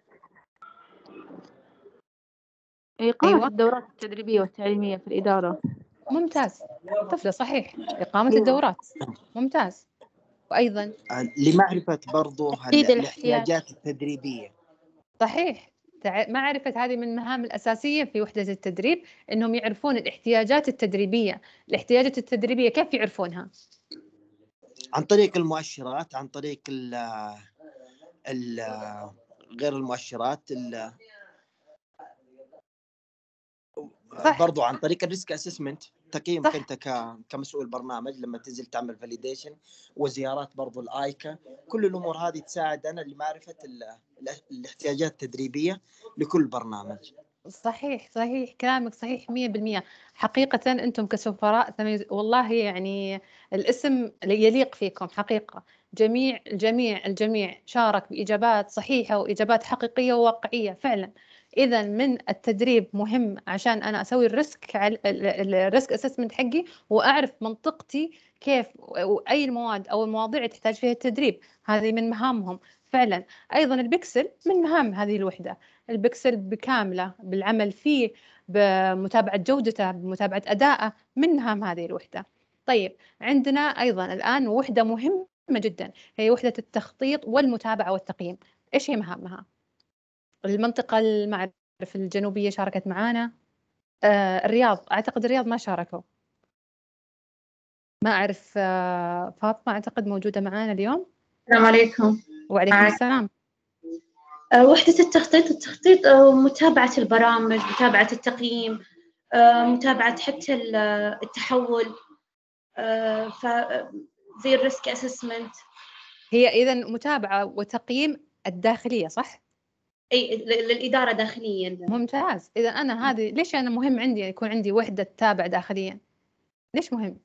إقامة أيوة. الدورات التدريبية والتعليمية في الإدارة. ممتاز. طفلة صحيح. إقامة الدورات. ممتاز. وأيضا لمعرفة برضو تحديد الاحتياجات التدريبية. صحيح. معرفة هذه من المهام الأساسية في وحدة التدريب، إنهم يعرفون الاحتياجات التدريبية. الاحتياجات التدريبية كيف يعرفونها؟ عن طريق المؤشرات، عن طريق ال غير المؤشرات، برضو عن طريق الريسك اسسمنت، تقييمك انت كمسؤول برنامج لما تنزل تعمل فاليديشن، وزيارات برضو الايكا. كل الامور هذه تساعدنا لمعرفه الاحتياجات التدريبيه لكل برنامج. صحيح صحيح، كلامك صحيح 100%. حقيقة أنتم كسفراء والله يعني الاسم يليق فيكم حقيقة. الجميع شارك بإجابات صحيحة وإجابات حقيقية وواقعية فعلا. إذا من التدريب مهم عشان أنا أسوي الريسك أسسمنت حقي، وأعرف منطقتي كيف وأي المواد أو المواضيع تحتاج فيها التدريب. هذه من مهامهم فعلا. أيضا البكسل من مهام هذه الوحدة، البكسل بكامله بالعمل فيه، بمتابعه جودته، بمتابعه ادائه، من مهام هذه الوحده. طيب عندنا ايضا الان وحده مهمه جدا، هي وحده التخطيط والمتابعه والتقييم. ايش هي مهامها؟ المنطقه المعرف الجنوبيه شاركت معانا. الرياض، اعتقد الرياض ما شاركوا، ما اعرف. فاطمه اعتقد موجوده معانا اليوم. السلام عليكم. وعليكم السلام. وحدة التخطيط متابعة البرامج، متابعة التقييم، متابعة حتى التحول، زي الريسك اسسمنت. هي إذا متابعة وتقييم الداخلية صح؟ أي للإدارة داخليا. ممتاز. إذا أنا هذه ليش أنا مهم عندي يكون عندي وحدة تتابع داخليا؟ ليش مهم؟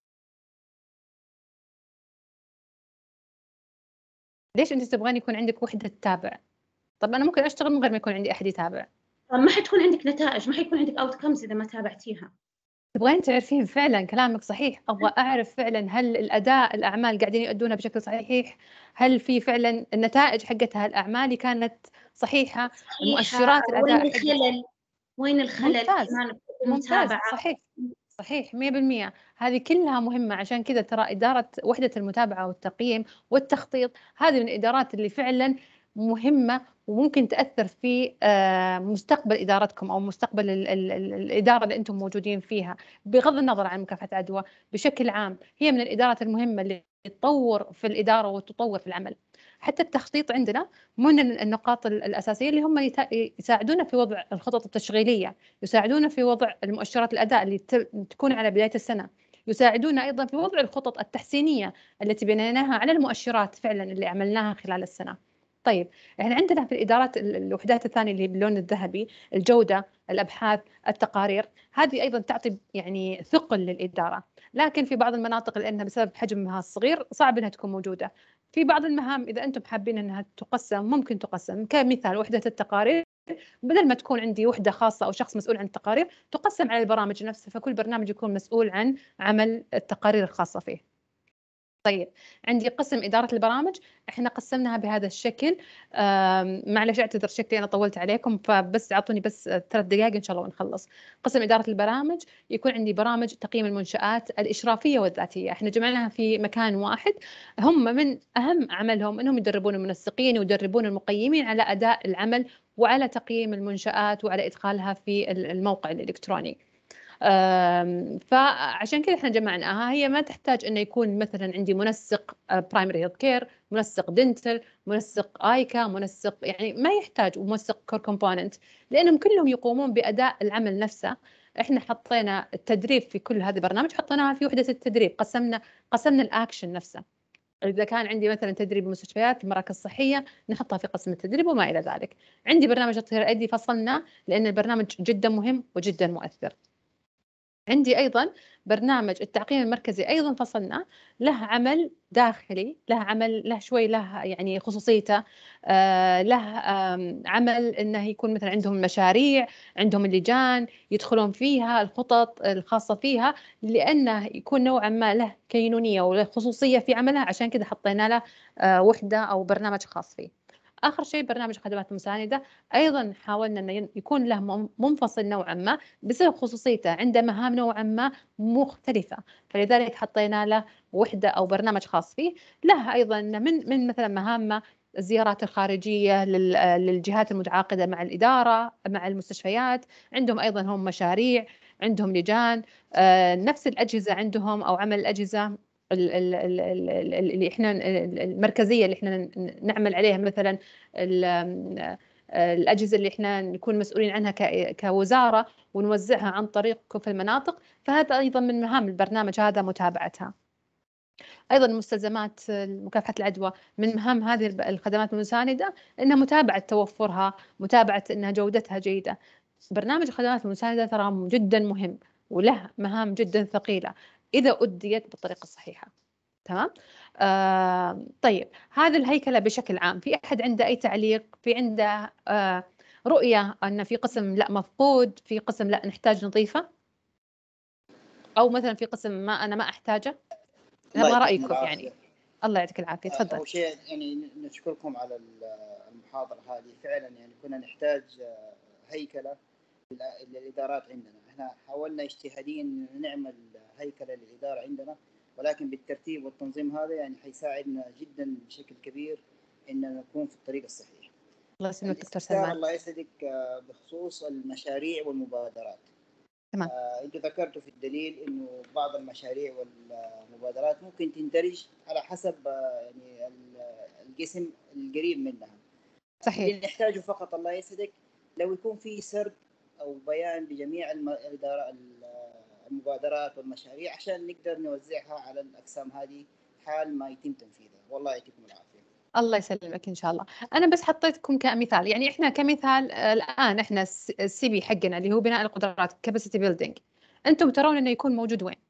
ليش أنت تبغين يكون عندك وحدة تتابع؟ طب أنا ممكن أشتغل من غير ما يكون عندي أحد يتابع. ما حتكون عندك نتائج، ما حيكون عندك outcomes إذا ما تابعتيها. تبغين تعرفين فعلا، كلامك صحيح. أبغى أعرف فعلا هل الأعمال قاعدين يؤدونها بشكل صحيح؟ هل في فعلا النتائج حقتها الأعمال كانت صحيحة؟ المؤشرات الأداء وين الخلل؟ وين الخلل ممتاز. ممتاز. صحيح 100%. هذه كلها مهمة. عشان كذا ترى إدارة وحدة المتابعة والتقييم والتخطيط هذه من الإدارات اللي فعلا مهمة، وممكن تأثر في مستقبل إدارتكم أو مستقبل الإدارة اللي أنتم موجودين فيها. بغض النظر عن مكافحة العدوى بشكل عام، هي من الإدارات المهمة اللي تطور في الإدارة وتطور في العمل. حتى التخطيط عندنا من النقاط الأساسية اللي هم يساعدونا في وضع الخطط التشغيلية، يساعدونا في وضع المؤشرات الأداء اللي تكون على بداية السنة، يساعدونا أيضا في وضع الخطط التحسينية التي بنيناها على المؤشرات فعلا اللي عملناها خلال السنة. طيب احنا عندنا في الإدارات الوحدات الثانية اللي باللون الذهبي، الجودة، الأبحاث، التقارير، هذه أيضا تعطي يعني ثقل للإدارة. لكن في بعض المناطق لأنها بسبب حجمها الصغير صعب أنها تكون موجودة. في بعض المهام إذا أنتم حابين أنها تقسم ممكن تقسم. كمثال وحدة التقارير بدل ما تكون عندي وحدة خاصة أو شخص مسؤول عن التقارير، تقسم على البرامج نفسها، فكل برنامج يكون مسؤول عن عمل التقارير الخاصة فيه. طيب عندي قسم إدارة البرامج، احنا قسمناها بهذا الشكل. معلش اعتذر شكلي أنا طولت عليكم، فبس أعطوني بس 3 دقائق إن شاء الله ونخلص. قسم إدارة البرامج يكون عندي برامج تقييم المنشآت الإشرافية والذاتية، احنا جمعناها في مكان واحد. هم من أهم عملهم أنهم يدربون المنسقين ويدربون المقيمين على أداء العمل وعلى تقييم المنشآت وعلى إدخالها في الموقع الإلكتروني. فعشان كذا احنا جمعناها. هي ما تحتاج انه يكون مثلا عندي منسق برايمري هيلث كير، منسق دنتل، منسق ايكا، منسق، يعني ما يحتاج، ومنسق كور كومبوننت، لانهم كلهم يقومون باداء العمل نفسه. احنا حطينا التدريب في كل هذه البرنامج، حطيناها في وحده التدريب، قسمنا الاكشن نفسه. إذا كان عندي مثلا تدريب المستشفيات، المراكز الصحية، نحطها في قسم التدريب وما إلى ذلك. عندي برنامج تطهير الأيدي فصلنا لأن البرنامج جدا مهم وجدا مؤثر. عندي أيضا برنامج التعقيم المركزي، أيضا فصلنا، له عمل داخلي، له عمل، له شوي، له يعني خصوصيته، له عمل أنه يكون مثلا عندهم المشاريع، عندهم اللجان يدخلون فيها، الخطط الخاصة فيها، لأنه يكون نوعا ما له كينونية وله خصوصية في عملها. عشان كده حطينا له وحدة أو برنامج خاص فيه. آخر شيء برنامج خدمات مساندة، أيضا حاولنا أن يكون له منفصل نوعا ما بسبب خصوصيته، عنده مهام نوعا ما مختلفة، فلذلك حطينا له وحدة أو برنامج خاص فيه. له أيضا من مثلا مهامه الزيارات الخارجية للجهات المتعاقدة مع الإدارة، مع المستشفيات، عندهم أيضا هم مشاريع، عندهم لجان، نفس الأجهزة عندهم أو عمل الأجهزة اللي احنا المركزيه اللي احنا نعمل عليها، مثلا الاجهزه اللي احنا نكون مسؤولين عنها كوزاره ونوزعها عن طريق في المناطق. فهذا ايضا من مهام البرنامج هذا متابعتها. ايضا مستلزمات مكافحه العدوى، من مهام هذه الخدمات المسانده انها متابعه توفرها، متابعه انها جودتها جيده. برنامج الخدمات المسانده ترى جدا مهم وله مهام جدا ثقيله اذا اديت بالطريقه الصحيحه. تمام. طيب هذا الهيكلة بشكل عام. في أحد عنده أي تعليق؟ في عنده رؤية أن في قسم لا مفقود، في قسم لا نحتاج نضيفه، أو مثلا في قسم ما أنا ما أحتاجه؟ نبغى رأيكم يعني. الله يعطيك العافية، تفضل. أول شيء يعني نشكركم على المحاضرة هذه. فعلا يعني كنا نحتاج هيكلة للإدارات عندنا. احنا حاولنا اجتهاديا نعمل هيكلة للإدارة عندنا، ولكن بالترتيب والتنظيم هذا يعني حيساعدنا جدا بشكل كبير ان نكون في الطريق الصحيح. الله يسلمك دكتور سلمان. الله يسعدك. بخصوص المشاريع والمبادرات، تمام. انت ذكرتوا في الدليل انه بعض المشاريع والمبادرات ممكن تندرج على حسب يعني القسم القريب منها. صحيح. اللي نحتاجه فقط الله يسعدك لو يكون في سرد او بيان بجميع المبادرات والمشاريع عشان نقدر نوزعها على الأقسام هذه حال ما يتم تنفيذها. والله يعطيكم العافية. الله يسلمك إن شاء الله. أنا بس حطيتكم كمثال، يعني إحنا كمثال الآن إحنا السي بي حقنا اللي هو بناء القدرات capacity building، أنتم ترون إنه يكون موجود وين؟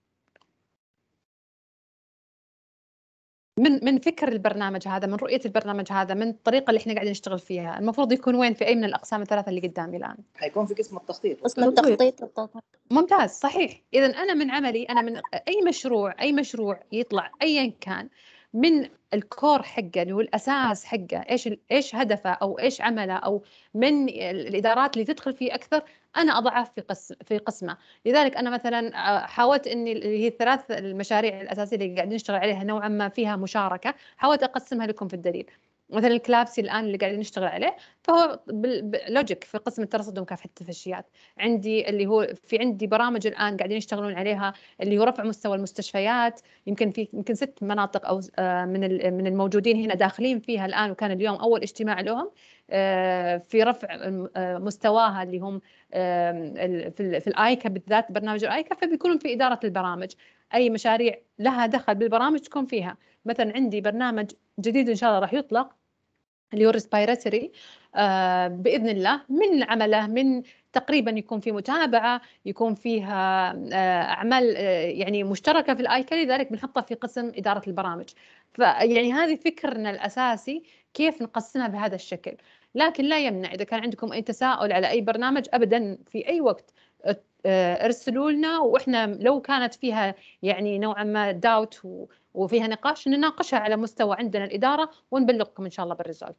من فكر البرنامج هذا، من رؤية البرنامج هذا، من الطريقة اللي احنا قاعدين نشتغل فيها، المفروض يكون وين؟ في أي من الأقسام الثلاثة اللي قدامي الآن؟ حيكون في قسم التخطيط. قسم التخطيط. ممتاز، صحيح. إذا أنا من عملي، أنا من أي مشروع يطلع أيا كان، من الكور حقه اللي هو الأساس حقه، إيش هدفه أو إيش عمله، أو من الإدارات اللي تدخل فيه أكثر، أنا أضعه في قسمه. لذلك أنا مثلا حاولت إني اللي هي الثلاث المشاريع الأساسية اللي قاعدين نشتغل عليها نوعا ما فيها مشاركة، حاولت أقسمها لكم في الدليل. مثلا الكلابسي الآن اللي قاعدين نشتغل عليه، فهو لوجيك في قسم الترصد ومكافحة التفشيات. عندي اللي هو عندي برامج الآن قاعدين يشتغلون عليها اللي هو رفع مستوى المستشفيات، يمكن 6 مناطق أو من الموجودين هنا داخلين فيها الآن، وكان اليوم أول اجتماع لهم في رفع مستواها، اللي هم في الآيكا بالذات، برنامج الآيكا، فبيكونوا في إدارة البرامج. أي مشاريع لها دخل بالبرامج تكون فيها. مثلا عندي برنامج جديد إن شاء الله راح يطلق اللي هو ريسبيراتوري، بإذن الله، من عمله من تقريبا يكون في متابعة، يكون فيها أعمال يعني مشتركة في الآيكا، لذلك بنحطها في قسم إدارة البرامج. فيعني هذه فكرنا الأساسي، كيف نقسمها بهذا الشكل. لكن لا يمنع إذا كان عندكم أي تساؤل على أي برنامج أبدا في أي وقت ارسلوا لنا، وإحنا لو كانت فيها يعني نوعا ما داوت وفيها نقاش نناقشها على مستوى عندنا الإدارة ونبلغكم إن شاء الله بالريزولت.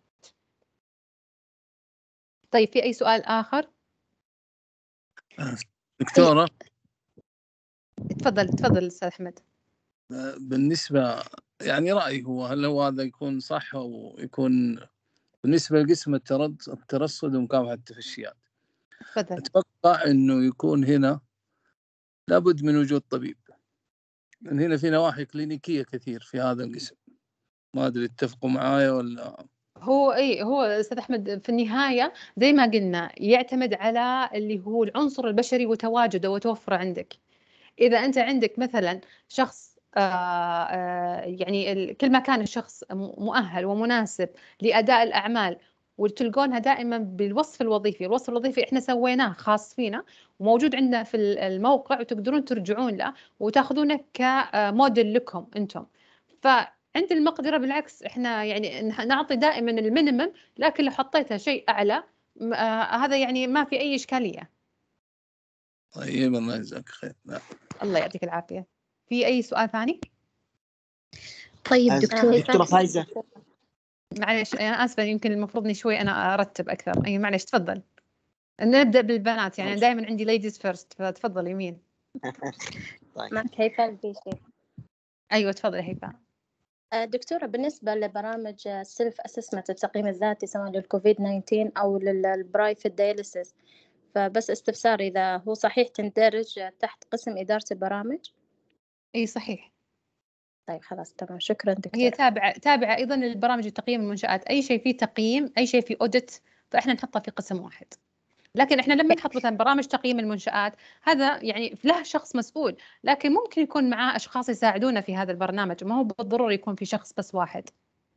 طيب في أي سؤال آخر؟ دكتورة تفضل أستاذ أحمد. بالنسبة يعني رأيي هو هل هو هذا يكون صح أو يكون بالنسبة لقسم الترصد ومكافحة التفشيات؟ تفضل. أتوقع إنه يكون هنا لابد من وجود طبيب، لأن هنا في نواحي كلينيكية كثير في هذا القسم. ما أدري اتفقوا معايا ولا؟ هو أستاذ أحمد في النهاية زي ما قلنا يعتمد على اللي هو العنصر البشري وتواجده وتوفره عندك. إذا أنت عندك مثلا شخص يعني كل ما كان الشخص مؤهل ومناسب لأداء الأعمال وتلقونها دائما بالوصف الوظيفي. الوصف الوظيفي احنا سويناه خاص فينا وموجود عندنا في الموقع وتقدرون ترجعون له وتاخذونه كموديل لكم انتم. فعند المقدرة بالعكس احنا يعني نعطي دائما المينيمم، لكن لو حطيتها شيء أعلى هذا يعني ما في أي إشكالية. طيب الله يجزاك خير. الله يعطيك العافية. في أي سؤال ثاني؟ طيب دكتورة فايزة، معلش أنا آسفة، يمكن المفروض إني شوي أنا أرتب أكثر. أي معلش تفضل. نبدأ بالبنات يعني دائما عندي ladies first، فتفضل يمين. معك هيفاء البيشي. أيوة تفضلي هيفاء. دكتورة بالنسبة لبرامج سيلف أسسمنت التقييم الذاتي سواء للكوفيد 19 أو للبرايفت دايليسيس، فبس استفسار إذا هو صحيح تندرج تحت قسم إدارة البرامج؟ أي صحيح. طيب خلاص تمام، شكرا دكتورة. هي تابعة أيضا للبرامج التقييم المنشآت. أي شيء فيه تقييم، أي شيء فيه أوديت، فإحنا نحطه في قسم واحد. لكن إحنا لما نحط مثلا برامج تقييم المنشآت هذا يعني له شخص مسؤول، لكن ممكن يكون معاه أشخاص يساعدونا في هذا البرنامج، ما هو بالضروري يكون في شخص بس واحد.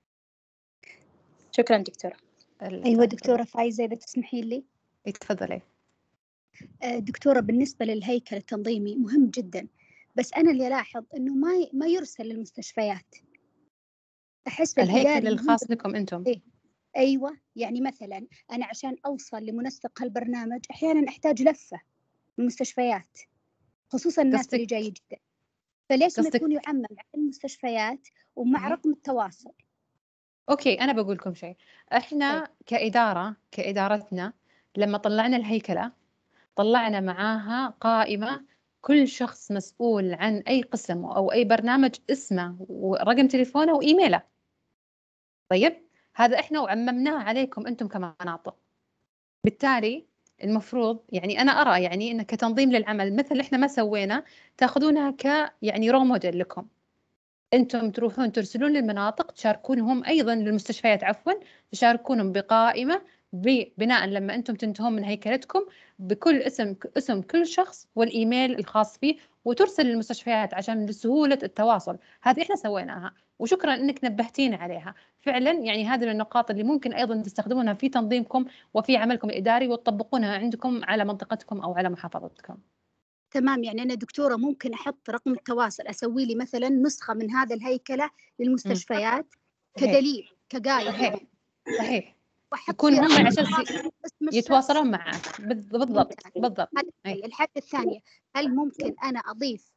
شكرا دكتورة. أيوة دكتورة فايزة إذا تسمحي لي. تفضلي. دكتورة بالنسبة للهيكل التنظيمي مهم جدا، بس أنا اللي ألاحظ إنه ما يرسل للمستشفيات. أحس الهيكل الخاص لكم أنتم. أيوة يعني مثلا أنا عشان أوصل لمنسق هالبرنامج أحيانا أحتاج لفة من المستشفيات، خصوصا الناس اللي جاية جدا، فليش ما يكون يعمم على المستشفيات ومع رقم التواصل؟ أوكي أنا بقول لكم شيء. إحنا كإدارتنا لما طلعنا الهيكلة طلعنا معاها قائمة كل شخص مسؤول عن أي قسم أو أي برنامج اسمه ورقم تليفونه وإيميله. طيب هذا إحنا وعممناه عليكم أنتم كمناطق. بالتالي المفروض يعني أنا أرى يعني إن كتنظيم للعمل مثل إحنا ما سوينا تأخذونها يعني رو موديل لكم. أنتم تروحون ترسلون للمناطق تشاركونهم أيضا للمستشفيات عفوا تشاركونهم بقائمة بناء لما أنتم تنتهون من هيكلتكم بكل اسم كل شخص والإيميل الخاص فيه وترسل للمستشفيات عشان لسهولة التواصل. هذه إحنا سويناها وشكرا أنك نبهتين عليها. فعلا يعني هذه من النقاط اللي ممكن أيضا تستخدمونها في تنظيمكم وفي عملكم الإداري وتطبقونها عندكم على منطقتكم أو على محافظتكم. تمام، يعني أنا دكتورة ممكن أحط رقم التواصل، أسوي لي مثلا نسخة من هذا الهيكلة للمستشفيات كدليل كقايد. صحيح. يكون هم عشان يتواصلون معك. بالضبط. الحاجة الثانية، هل ممكن أنا أضيف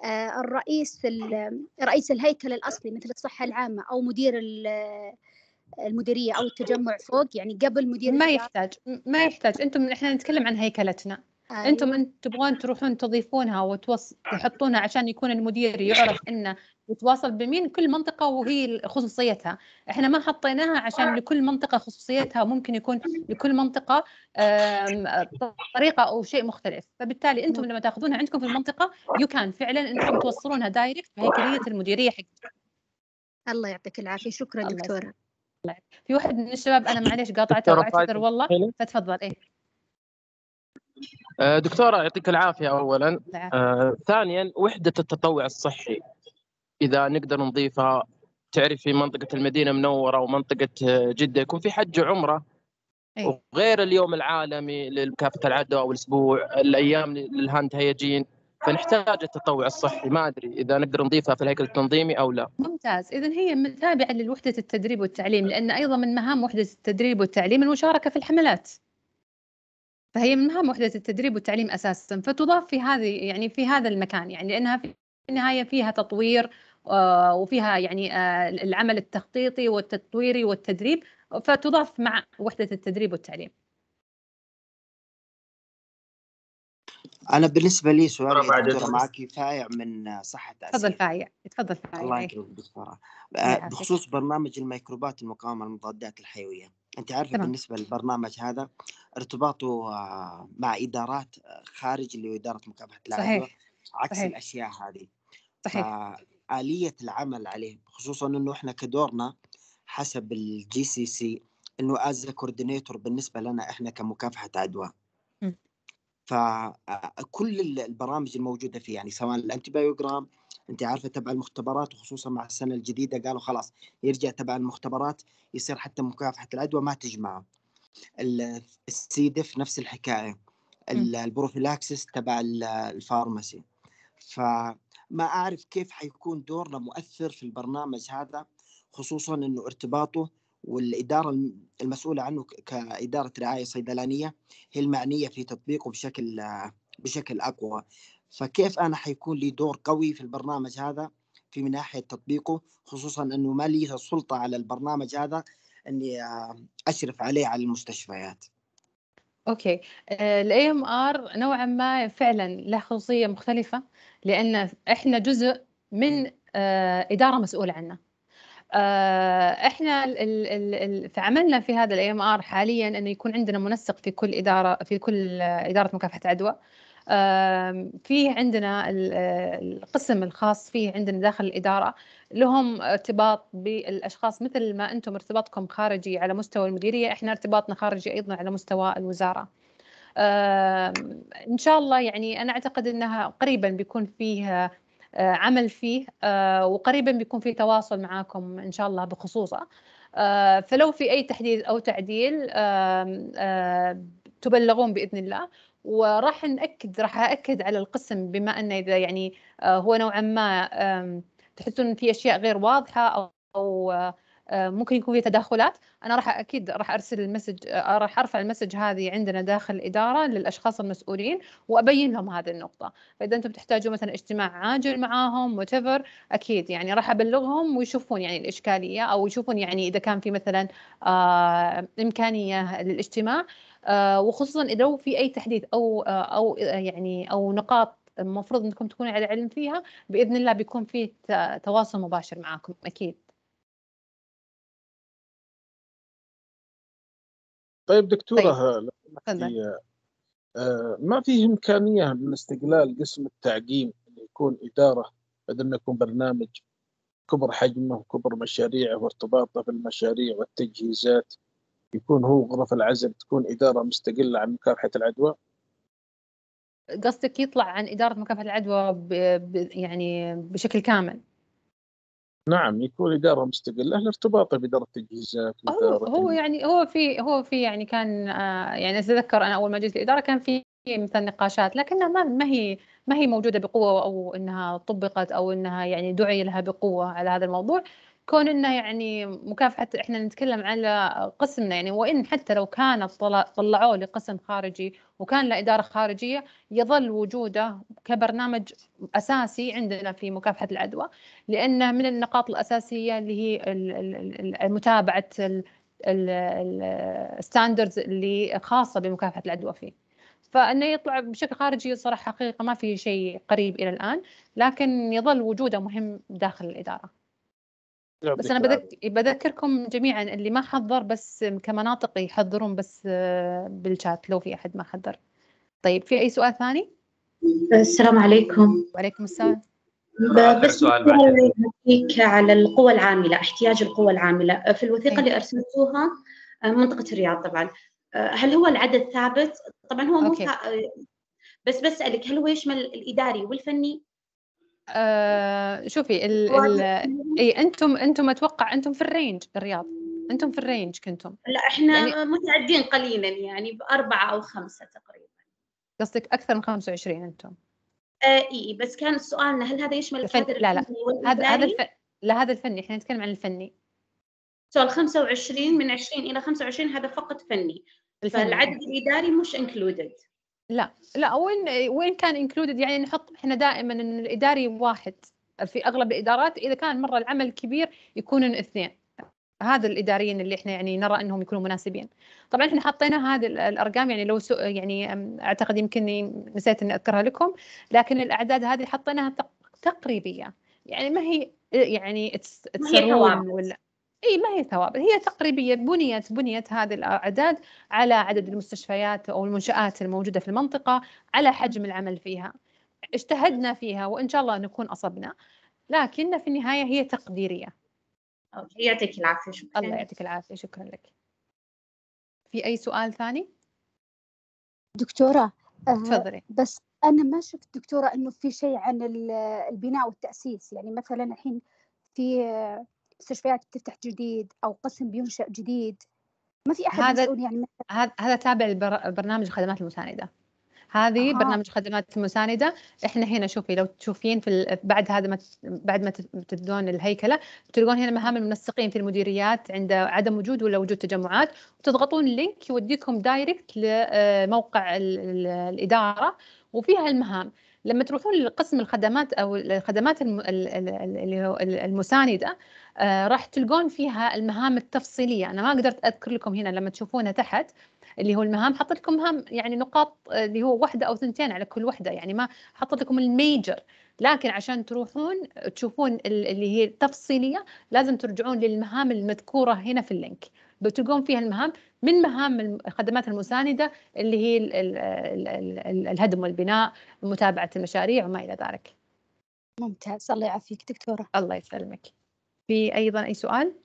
رئيس الهيكل الأصلي مثل الصحة العامة أو مدير المديرية أو التجمع فوق، يعني قبل مدير ما يحتاج. أنتم إحنا نتكلم عن هيكلتنا. أيوة. أنتم تبغون تروحون تضيفونها تحطونها عشان يكون المدير يعرف إنه يتواصل بمين كل منطقة وهي خصوصيتها. إحنا ما حطيناها عشان لكل منطقة خصوصيتها، وممكن يكون لكل منطقة طريقة أو شيء مختلف. فبالتالي أنتم لما تأخذونها عندكم في المنطقة يمكن فعلا أنكم توصلونها دايركت بهيكلية المديرية حقتكم. الله يعطيك العافية. شكرا دكتورة. في واحد من الشباب أنا معليش قاطعته وأعتذر والله، فتفضل. دكتورة يعطيك العافية أولا. ثانيا وحدة التطوع الصحي إذا نقدر نضيفها، تعرف في منطقة المدينة المنورة ومنطقة جدة يكون في حج وعمرة وغير اليوم العالمي لمكافحة العدوى أو الأسبوع الأيام للهاند هيجين، فنحتاج التطوع الصحي. ما أدري إذا نقدر نضيفها في الهيكل التنظيمي أو لا. ممتاز. إذن هي متابعة لوحدة التدريب والتعليم، لأن أيضا من مهام وحدة التدريب والتعليم المشاركة في الحملات، فهي من مهام وحدة التدريب والتعليم أساسا، فتضاف في هذه يعني في هذا المكان، يعني لأنها في النهاية فيها تطوير وفيها يعني العمل التخطيطي والتطويري والتدريب، فتضاف مع وحدة التدريب والتعليم. أنا بالنسبة لي سؤالي يا دكتورة معك فايع من صحة تفضل أسير. فايع، تفضل فايع. الله يكرمك دكتورة. الله يعافيك. بخصوص برنامج الميكروبات المقاومة للمضادات الحيوية، أنت عارفة تمام. بالنسبة للبرنامج هذا ارتباطه مع إدارات خارج اللي هو إدارة مكافحة العدوى، صحيح. عكس صحيح. الأشياء هذه. صحيح. فآلية العمل عليه، خصوصا إنه إحنا كدورنا حسب الجي سي سي إنه از كوردينيتور بالنسبة لنا إحنا كمكافحة عدوى. فكل البرامج الموجودة فيه، يعني سواء الانتيبيوجرام، انت عارفة تبع المختبرات، وخصوصا مع السنة الجديدة قالوا خلاص يرجع تبع المختبرات، يصير حتى مكافحة العدوى ما تجمع. السيدف نفس الحكاية، البروفيلاكسس تبع الفارماسي. فما أعرف كيف حيكون دورنا مؤثر في البرنامج هذا، خصوصا أنه ارتباطه والإدارة المسؤولة عنه كإدارة رعاية صيدلانية هي المعنية في تطبيقه بشكل أقوى. فكيف أنا حيكون لي دور قوي في البرنامج هذا من ناحية تطبيقه، خصوصا أنه ما لي سلطة على البرنامج هذا أني أشرف عليه على المستشفيات. أوكي. الAMR نوعا ما فعلا له خصوصية مختلفة، لأن إحنا جزء من إدارة مسؤولة عنه. إحنا في عملنا في هذا الAMR حاليا أنه يكون عندنا منسق في كل إدارة، في كل إدارة مكافحة عدوى. فيه عندنا القسم الخاص فيه عندنا داخل الإدارة لهم ارتباط بالأشخاص، مثل ما أنتم ارتباطكم خارجي على مستوى المديرية، إحنا ارتباطنا خارجي أيضا على مستوى الوزارة. إن شاء الله يعني أنا أعتقد أنها قريبا بيكون فيه عمل فيه، وقريبا بيكون فيه تواصل معاكم إن شاء الله بخصوصه. فلو في أي تحديث أو تعديل تبلغون بإذن الله، وراح راح أأكد على القسم، بما أنه إذا يعني هو نوعا ما تحسون في أشياء غير واضحة أو ممكن يكون في تدخلات، أنا أكيد راح أرسل المسج، راح أرفع المسج هذه عندنا داخل الإدارة للأشخاص المسؤولين وأبين لهم هذه النقطة. فإذا أنتم تحتاجوا مثلا اجتماع عاجل معاهم whatever، أكيد يعني راح أبلغهم ويشوفون يعني الإشكالية، أو يشوفون يعني إذا كان في مثلا إمكانية للاجتماع، وخصوصا إذا لو في أي تحديث أو يعني أو نقاط المفروض أنكم تكونوا على علم فيها، بإذن الله بيكون في تواصل مباشر معاكم أكيد. طيب دكتورة، طيب. ما فيه إمكانية من استقلال قسم التعقيم أن يكون إدارة، بدل ما يكون برنامج كبر حجمه وكبر مشاريعه وارتباطه بالمشاريع والتجهيزات، يكون هو غرف العزل تكون إدارة مستقلة عن مكافحة العدوى؟ قصدك يطلع عن إدارة مكافحة العدوى يعني بشكل كامل؟ نعم، يكون إدارة مستقلة لارتباطه بإدارة التجهيزات هو في يعني كان يعني أتذكر أنا أول ما جيت الإدارة كان في مثل نقاشات، لكنها ما هي موجودة بقوة، أو إنها طبقت، أو إنها يعني دعي لها بقوة على هذا الموضوع. كون إنه يعني مكافحة، إحنا نتكلم على قسمنا يعني، وإن حتى لو كان طلعوه لقسم خارجي وكان له إدارة خارجية، يظل وجوده كبرنامج أساسي عندنا في مكافحة العدوى، لأنه من النقاط الأساسية اللي هي متابعة الستاندردز اللي خاصة بمكافحة العدوى فيه. فإنه يطلع بشكل خارجي صراحة حقيقة ما في شيء قريب إلى الآن، لكن يظل وجوده مهم داخل الإدارة. بس أنا بذكركم جميعا اللي ما حضر بس كمناطق يحضرون بس بالشات لو في أحد ما حضر. طيب في أي سؤال ثاني؟ السلام عليكم. وعليكم السلام. بس سؤال على القوى العاملة، احتياج القوى العاملة في الوثيقة اللي أرسلتوها منطقة الرياض طبعا، هل هو العدد ثابت؟ طبعا هو مو بس بسألك هل هو يشمل الإداري والفني؟ شوفي اي انتم اتوقع انتم في الرينج الرياض، انتم في الرينج كنتم. لا احنا يعني متعدين قليلا، يعني ب4 أو 5 تقريبا. قصدك اكثر من 25 انتم؟ اي بس كان سؤالنا هل هذا يشمل الكادر لا الفني والإداري؟ لا هذا الفني، احنا نتكلم عن الفني. سؤال 25 من 20 إلى 25 هذا فقط فني، فالعدد الإداري مش included. لا وين كان انكلودد، يعني نحط احنا دائما ان الاداري واحد في اغلب الادارات، اذا كان مره العمل كبير يكونون اثنين، هذا الاداريين اللي احنا يعني نرى انهم يكونوا مناسبين. طبعا احنا حطينا هذه الارقام، يعني لو يعني اعتقد يمكن نسيت اني اذكرها لكم، لكن الاعداد هذه حطيناها تقريبيه، يعني ما هي يعني ثوابت ولا اي ما هي ثوابت، هي تقريبيه. بنيت هذه الاعداد على عدد المستشفيات او المنشآت الموجوده في المنطقه، على حجم العمل فيها. اجتهدنا فيها وان شاء الله نكون اصبنا، لكن في النهايه هي تقديريه. يعطيك العافيه. شكرا. الله يعطيك العافيه. شكرا لك. في اي سؤال ثاني دكتوره؟ تفضلي. بس انا ما شفت دكتوره انه في شيء عن البناء والتاسيس، يعني مثلا الحين في مستشفيات بتفتح جديد او قسم بينشأ جديد، ما في احد مسؤول يعني هذا تابع برنامج الخدمات المساندة. هذه برنامج الخدمات المساندة. احنا هنا شوفي، لو تشوفين في بعد هذا بعد ما تبدون الهيكلة تلقون هنا مهام المنسقين في المديريات عند عدم وجود ولا وجود تجمعات، وتضغطون لينك يوديكم دايركت لموقع الإدارة وفيها المهام. لما تروحون لقسم الخدمات او الخدمات اللي هو المساندة، راح تلقون فيها المهام التفصيلية. انا ما قدرت اذكر لكم هنا، لما تشوفونها تحت اللي هو المهام حطيت لكم مهام يعني نقاط اللي هو واحدة أو ثنتين على كل واحدة، يعني ما حطيت لكم الميجر، لكن عشان تروحون تشوفون اللي هي التفصيلية لازم ترجعون للمهام المذكورة هنا في اللينك، بتلقون فيها المهام من مهام الخدمات المساندة اللي هي الهدم والبناء، متابعة المشاريع وما إلى ذلك. ممتاز. الله يعافيك دكتورة. الله يسلمك. في أيضا أي سؤال؟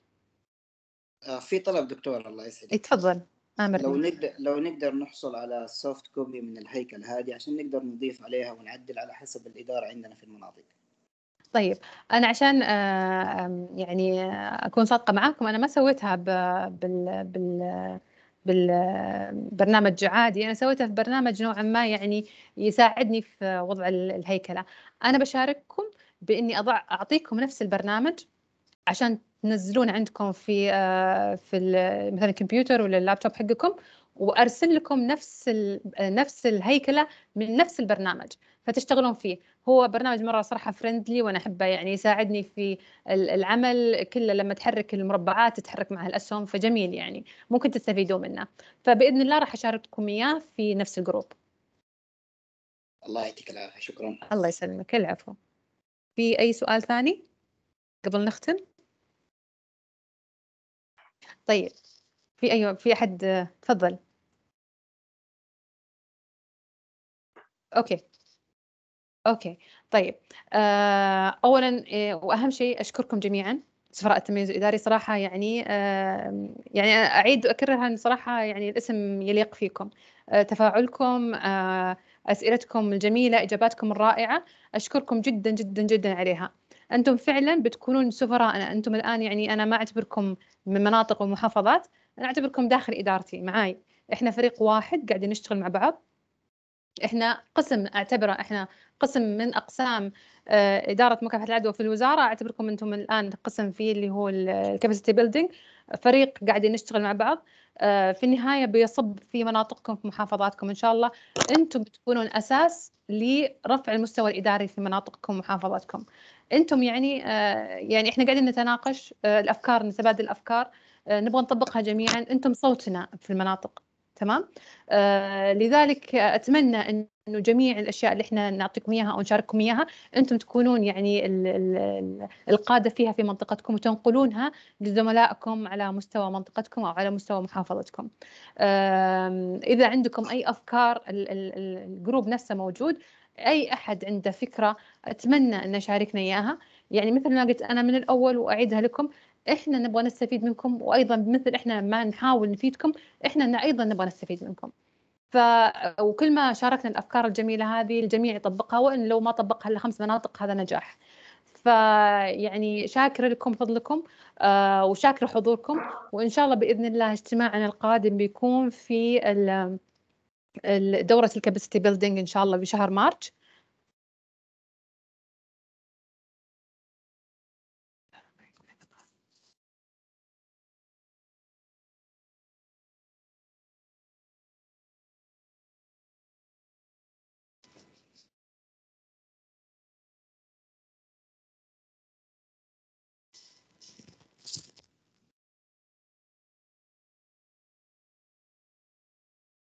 في طلب دكتور الله يسعدك. اتفضل. لو نقدر نحصل على سوفت كوبي من الهيكل هذه عشان نقدر نضيف عليها ونعدل على حسب الإدارة عندنا في المناطق. طيب أنا عشان يعني أكون صادقة معاكم، أنا ما سويتها بالبرنامج عادي، أنا سويتها في برنامج نوعا ما يعني يساعدني في وضع الهيكلة. أنا بشارككم بإني أعطيكم نفس البرنامج عشان تنزلون عندكم في مثلا الكمبيوتر ولا اللابتوب حقكم، وارسل لكم نفس الهيكله من نفس البرنامج فتشتغلون فيه. هو برنامج مره صراحه فريندلي وانا احبه، يعني يساعدني في العمل كله، لما تحرك المربعات تتحرك معها الاسهم، فجميل يعني ممكن تستفيدوا منه. فباذن الله راح اشارككم اياه في نفس الجروب. الله يعطيك العافيه. شكرا. الله يسلمك. العفو. في اي سؤال ثاني قبل نختم؟ طيب في أحد تفضل. أوكي طيب. أولا وأهم شيء أشكركم جميعا سفراء التمييز الإداري صراحة، يعني أعيد وأكررها صراحة، يعني الاسم يليق فيكم. تفاعلكم، أسئلتكم الجميلة، إجاباتكم الرائعة، أشكركم جدا جدا جدا عليها. أنتم فعلا بتكونون سفراء. أنتم الآن يعني أنا ما أعتبركم من مناطق ومحافظات، أنا أعتبركم داخل إدارتي معاي. إحنا فريق واحد قاعدين نشتغل مع بعض. إحنا قسم، أعتبره إحنا قسم من أقسام إدارة مكافحة العدوى في الوزارة. أعتبركم أنتم الآن قسم فيه اللي هو الكاباسيتي بيلدينج، فريق قاعدين نشتغل مع بعض. في النهاية بيصب في مناطقكم في محافظاتكم إن شاء الله. أنتم بتكونون أساس لرفع المستوى الإداري في مناطقكم ومحافظاتكم. أنتم يعني إحنا قاعدين نتناقش الأفكار، نتبادل الأفكار، نبغى نطبقها جميعا. أنتم صوتنا في المناطق. تمام. لذلك أتمنى أنه جميع الأشياء اللي إحنا نعطيكم إياها أو نشارككم إياها أنتم تكونون يعني القادة فيها في منطقتكم وتنقلونها لزملائكم على مستوى منطقتكم أو على مستوى محافظتكم. إذا عندكم أي أفكار، الجروب نفسه موجود، أي أحد عنده فكرة أتمنى أن يشاركنا إياها. يعني مثل ما قلت أنا من الأول وأعيدها لكم، إحنا نبغى نستفيد منكم، وأيضا مثل إحنا ما نحاول نفيدكم إحنا أيضا نبغى نستفيد منكم. وكل ما شاركنا الأفكار الجميلة هذه الجميع يطبقها، وإن لو ما طبقها إلا 5 مناطق هذا نجاح. فيعني شاكرة لكم فضلكم وشاكرة حضوركم، وإن شاء الله بإذن الله اجتماعنا القادم بيكون في دورة الكاباسيتي بيلدينج إن شاء الله بشهر مارس.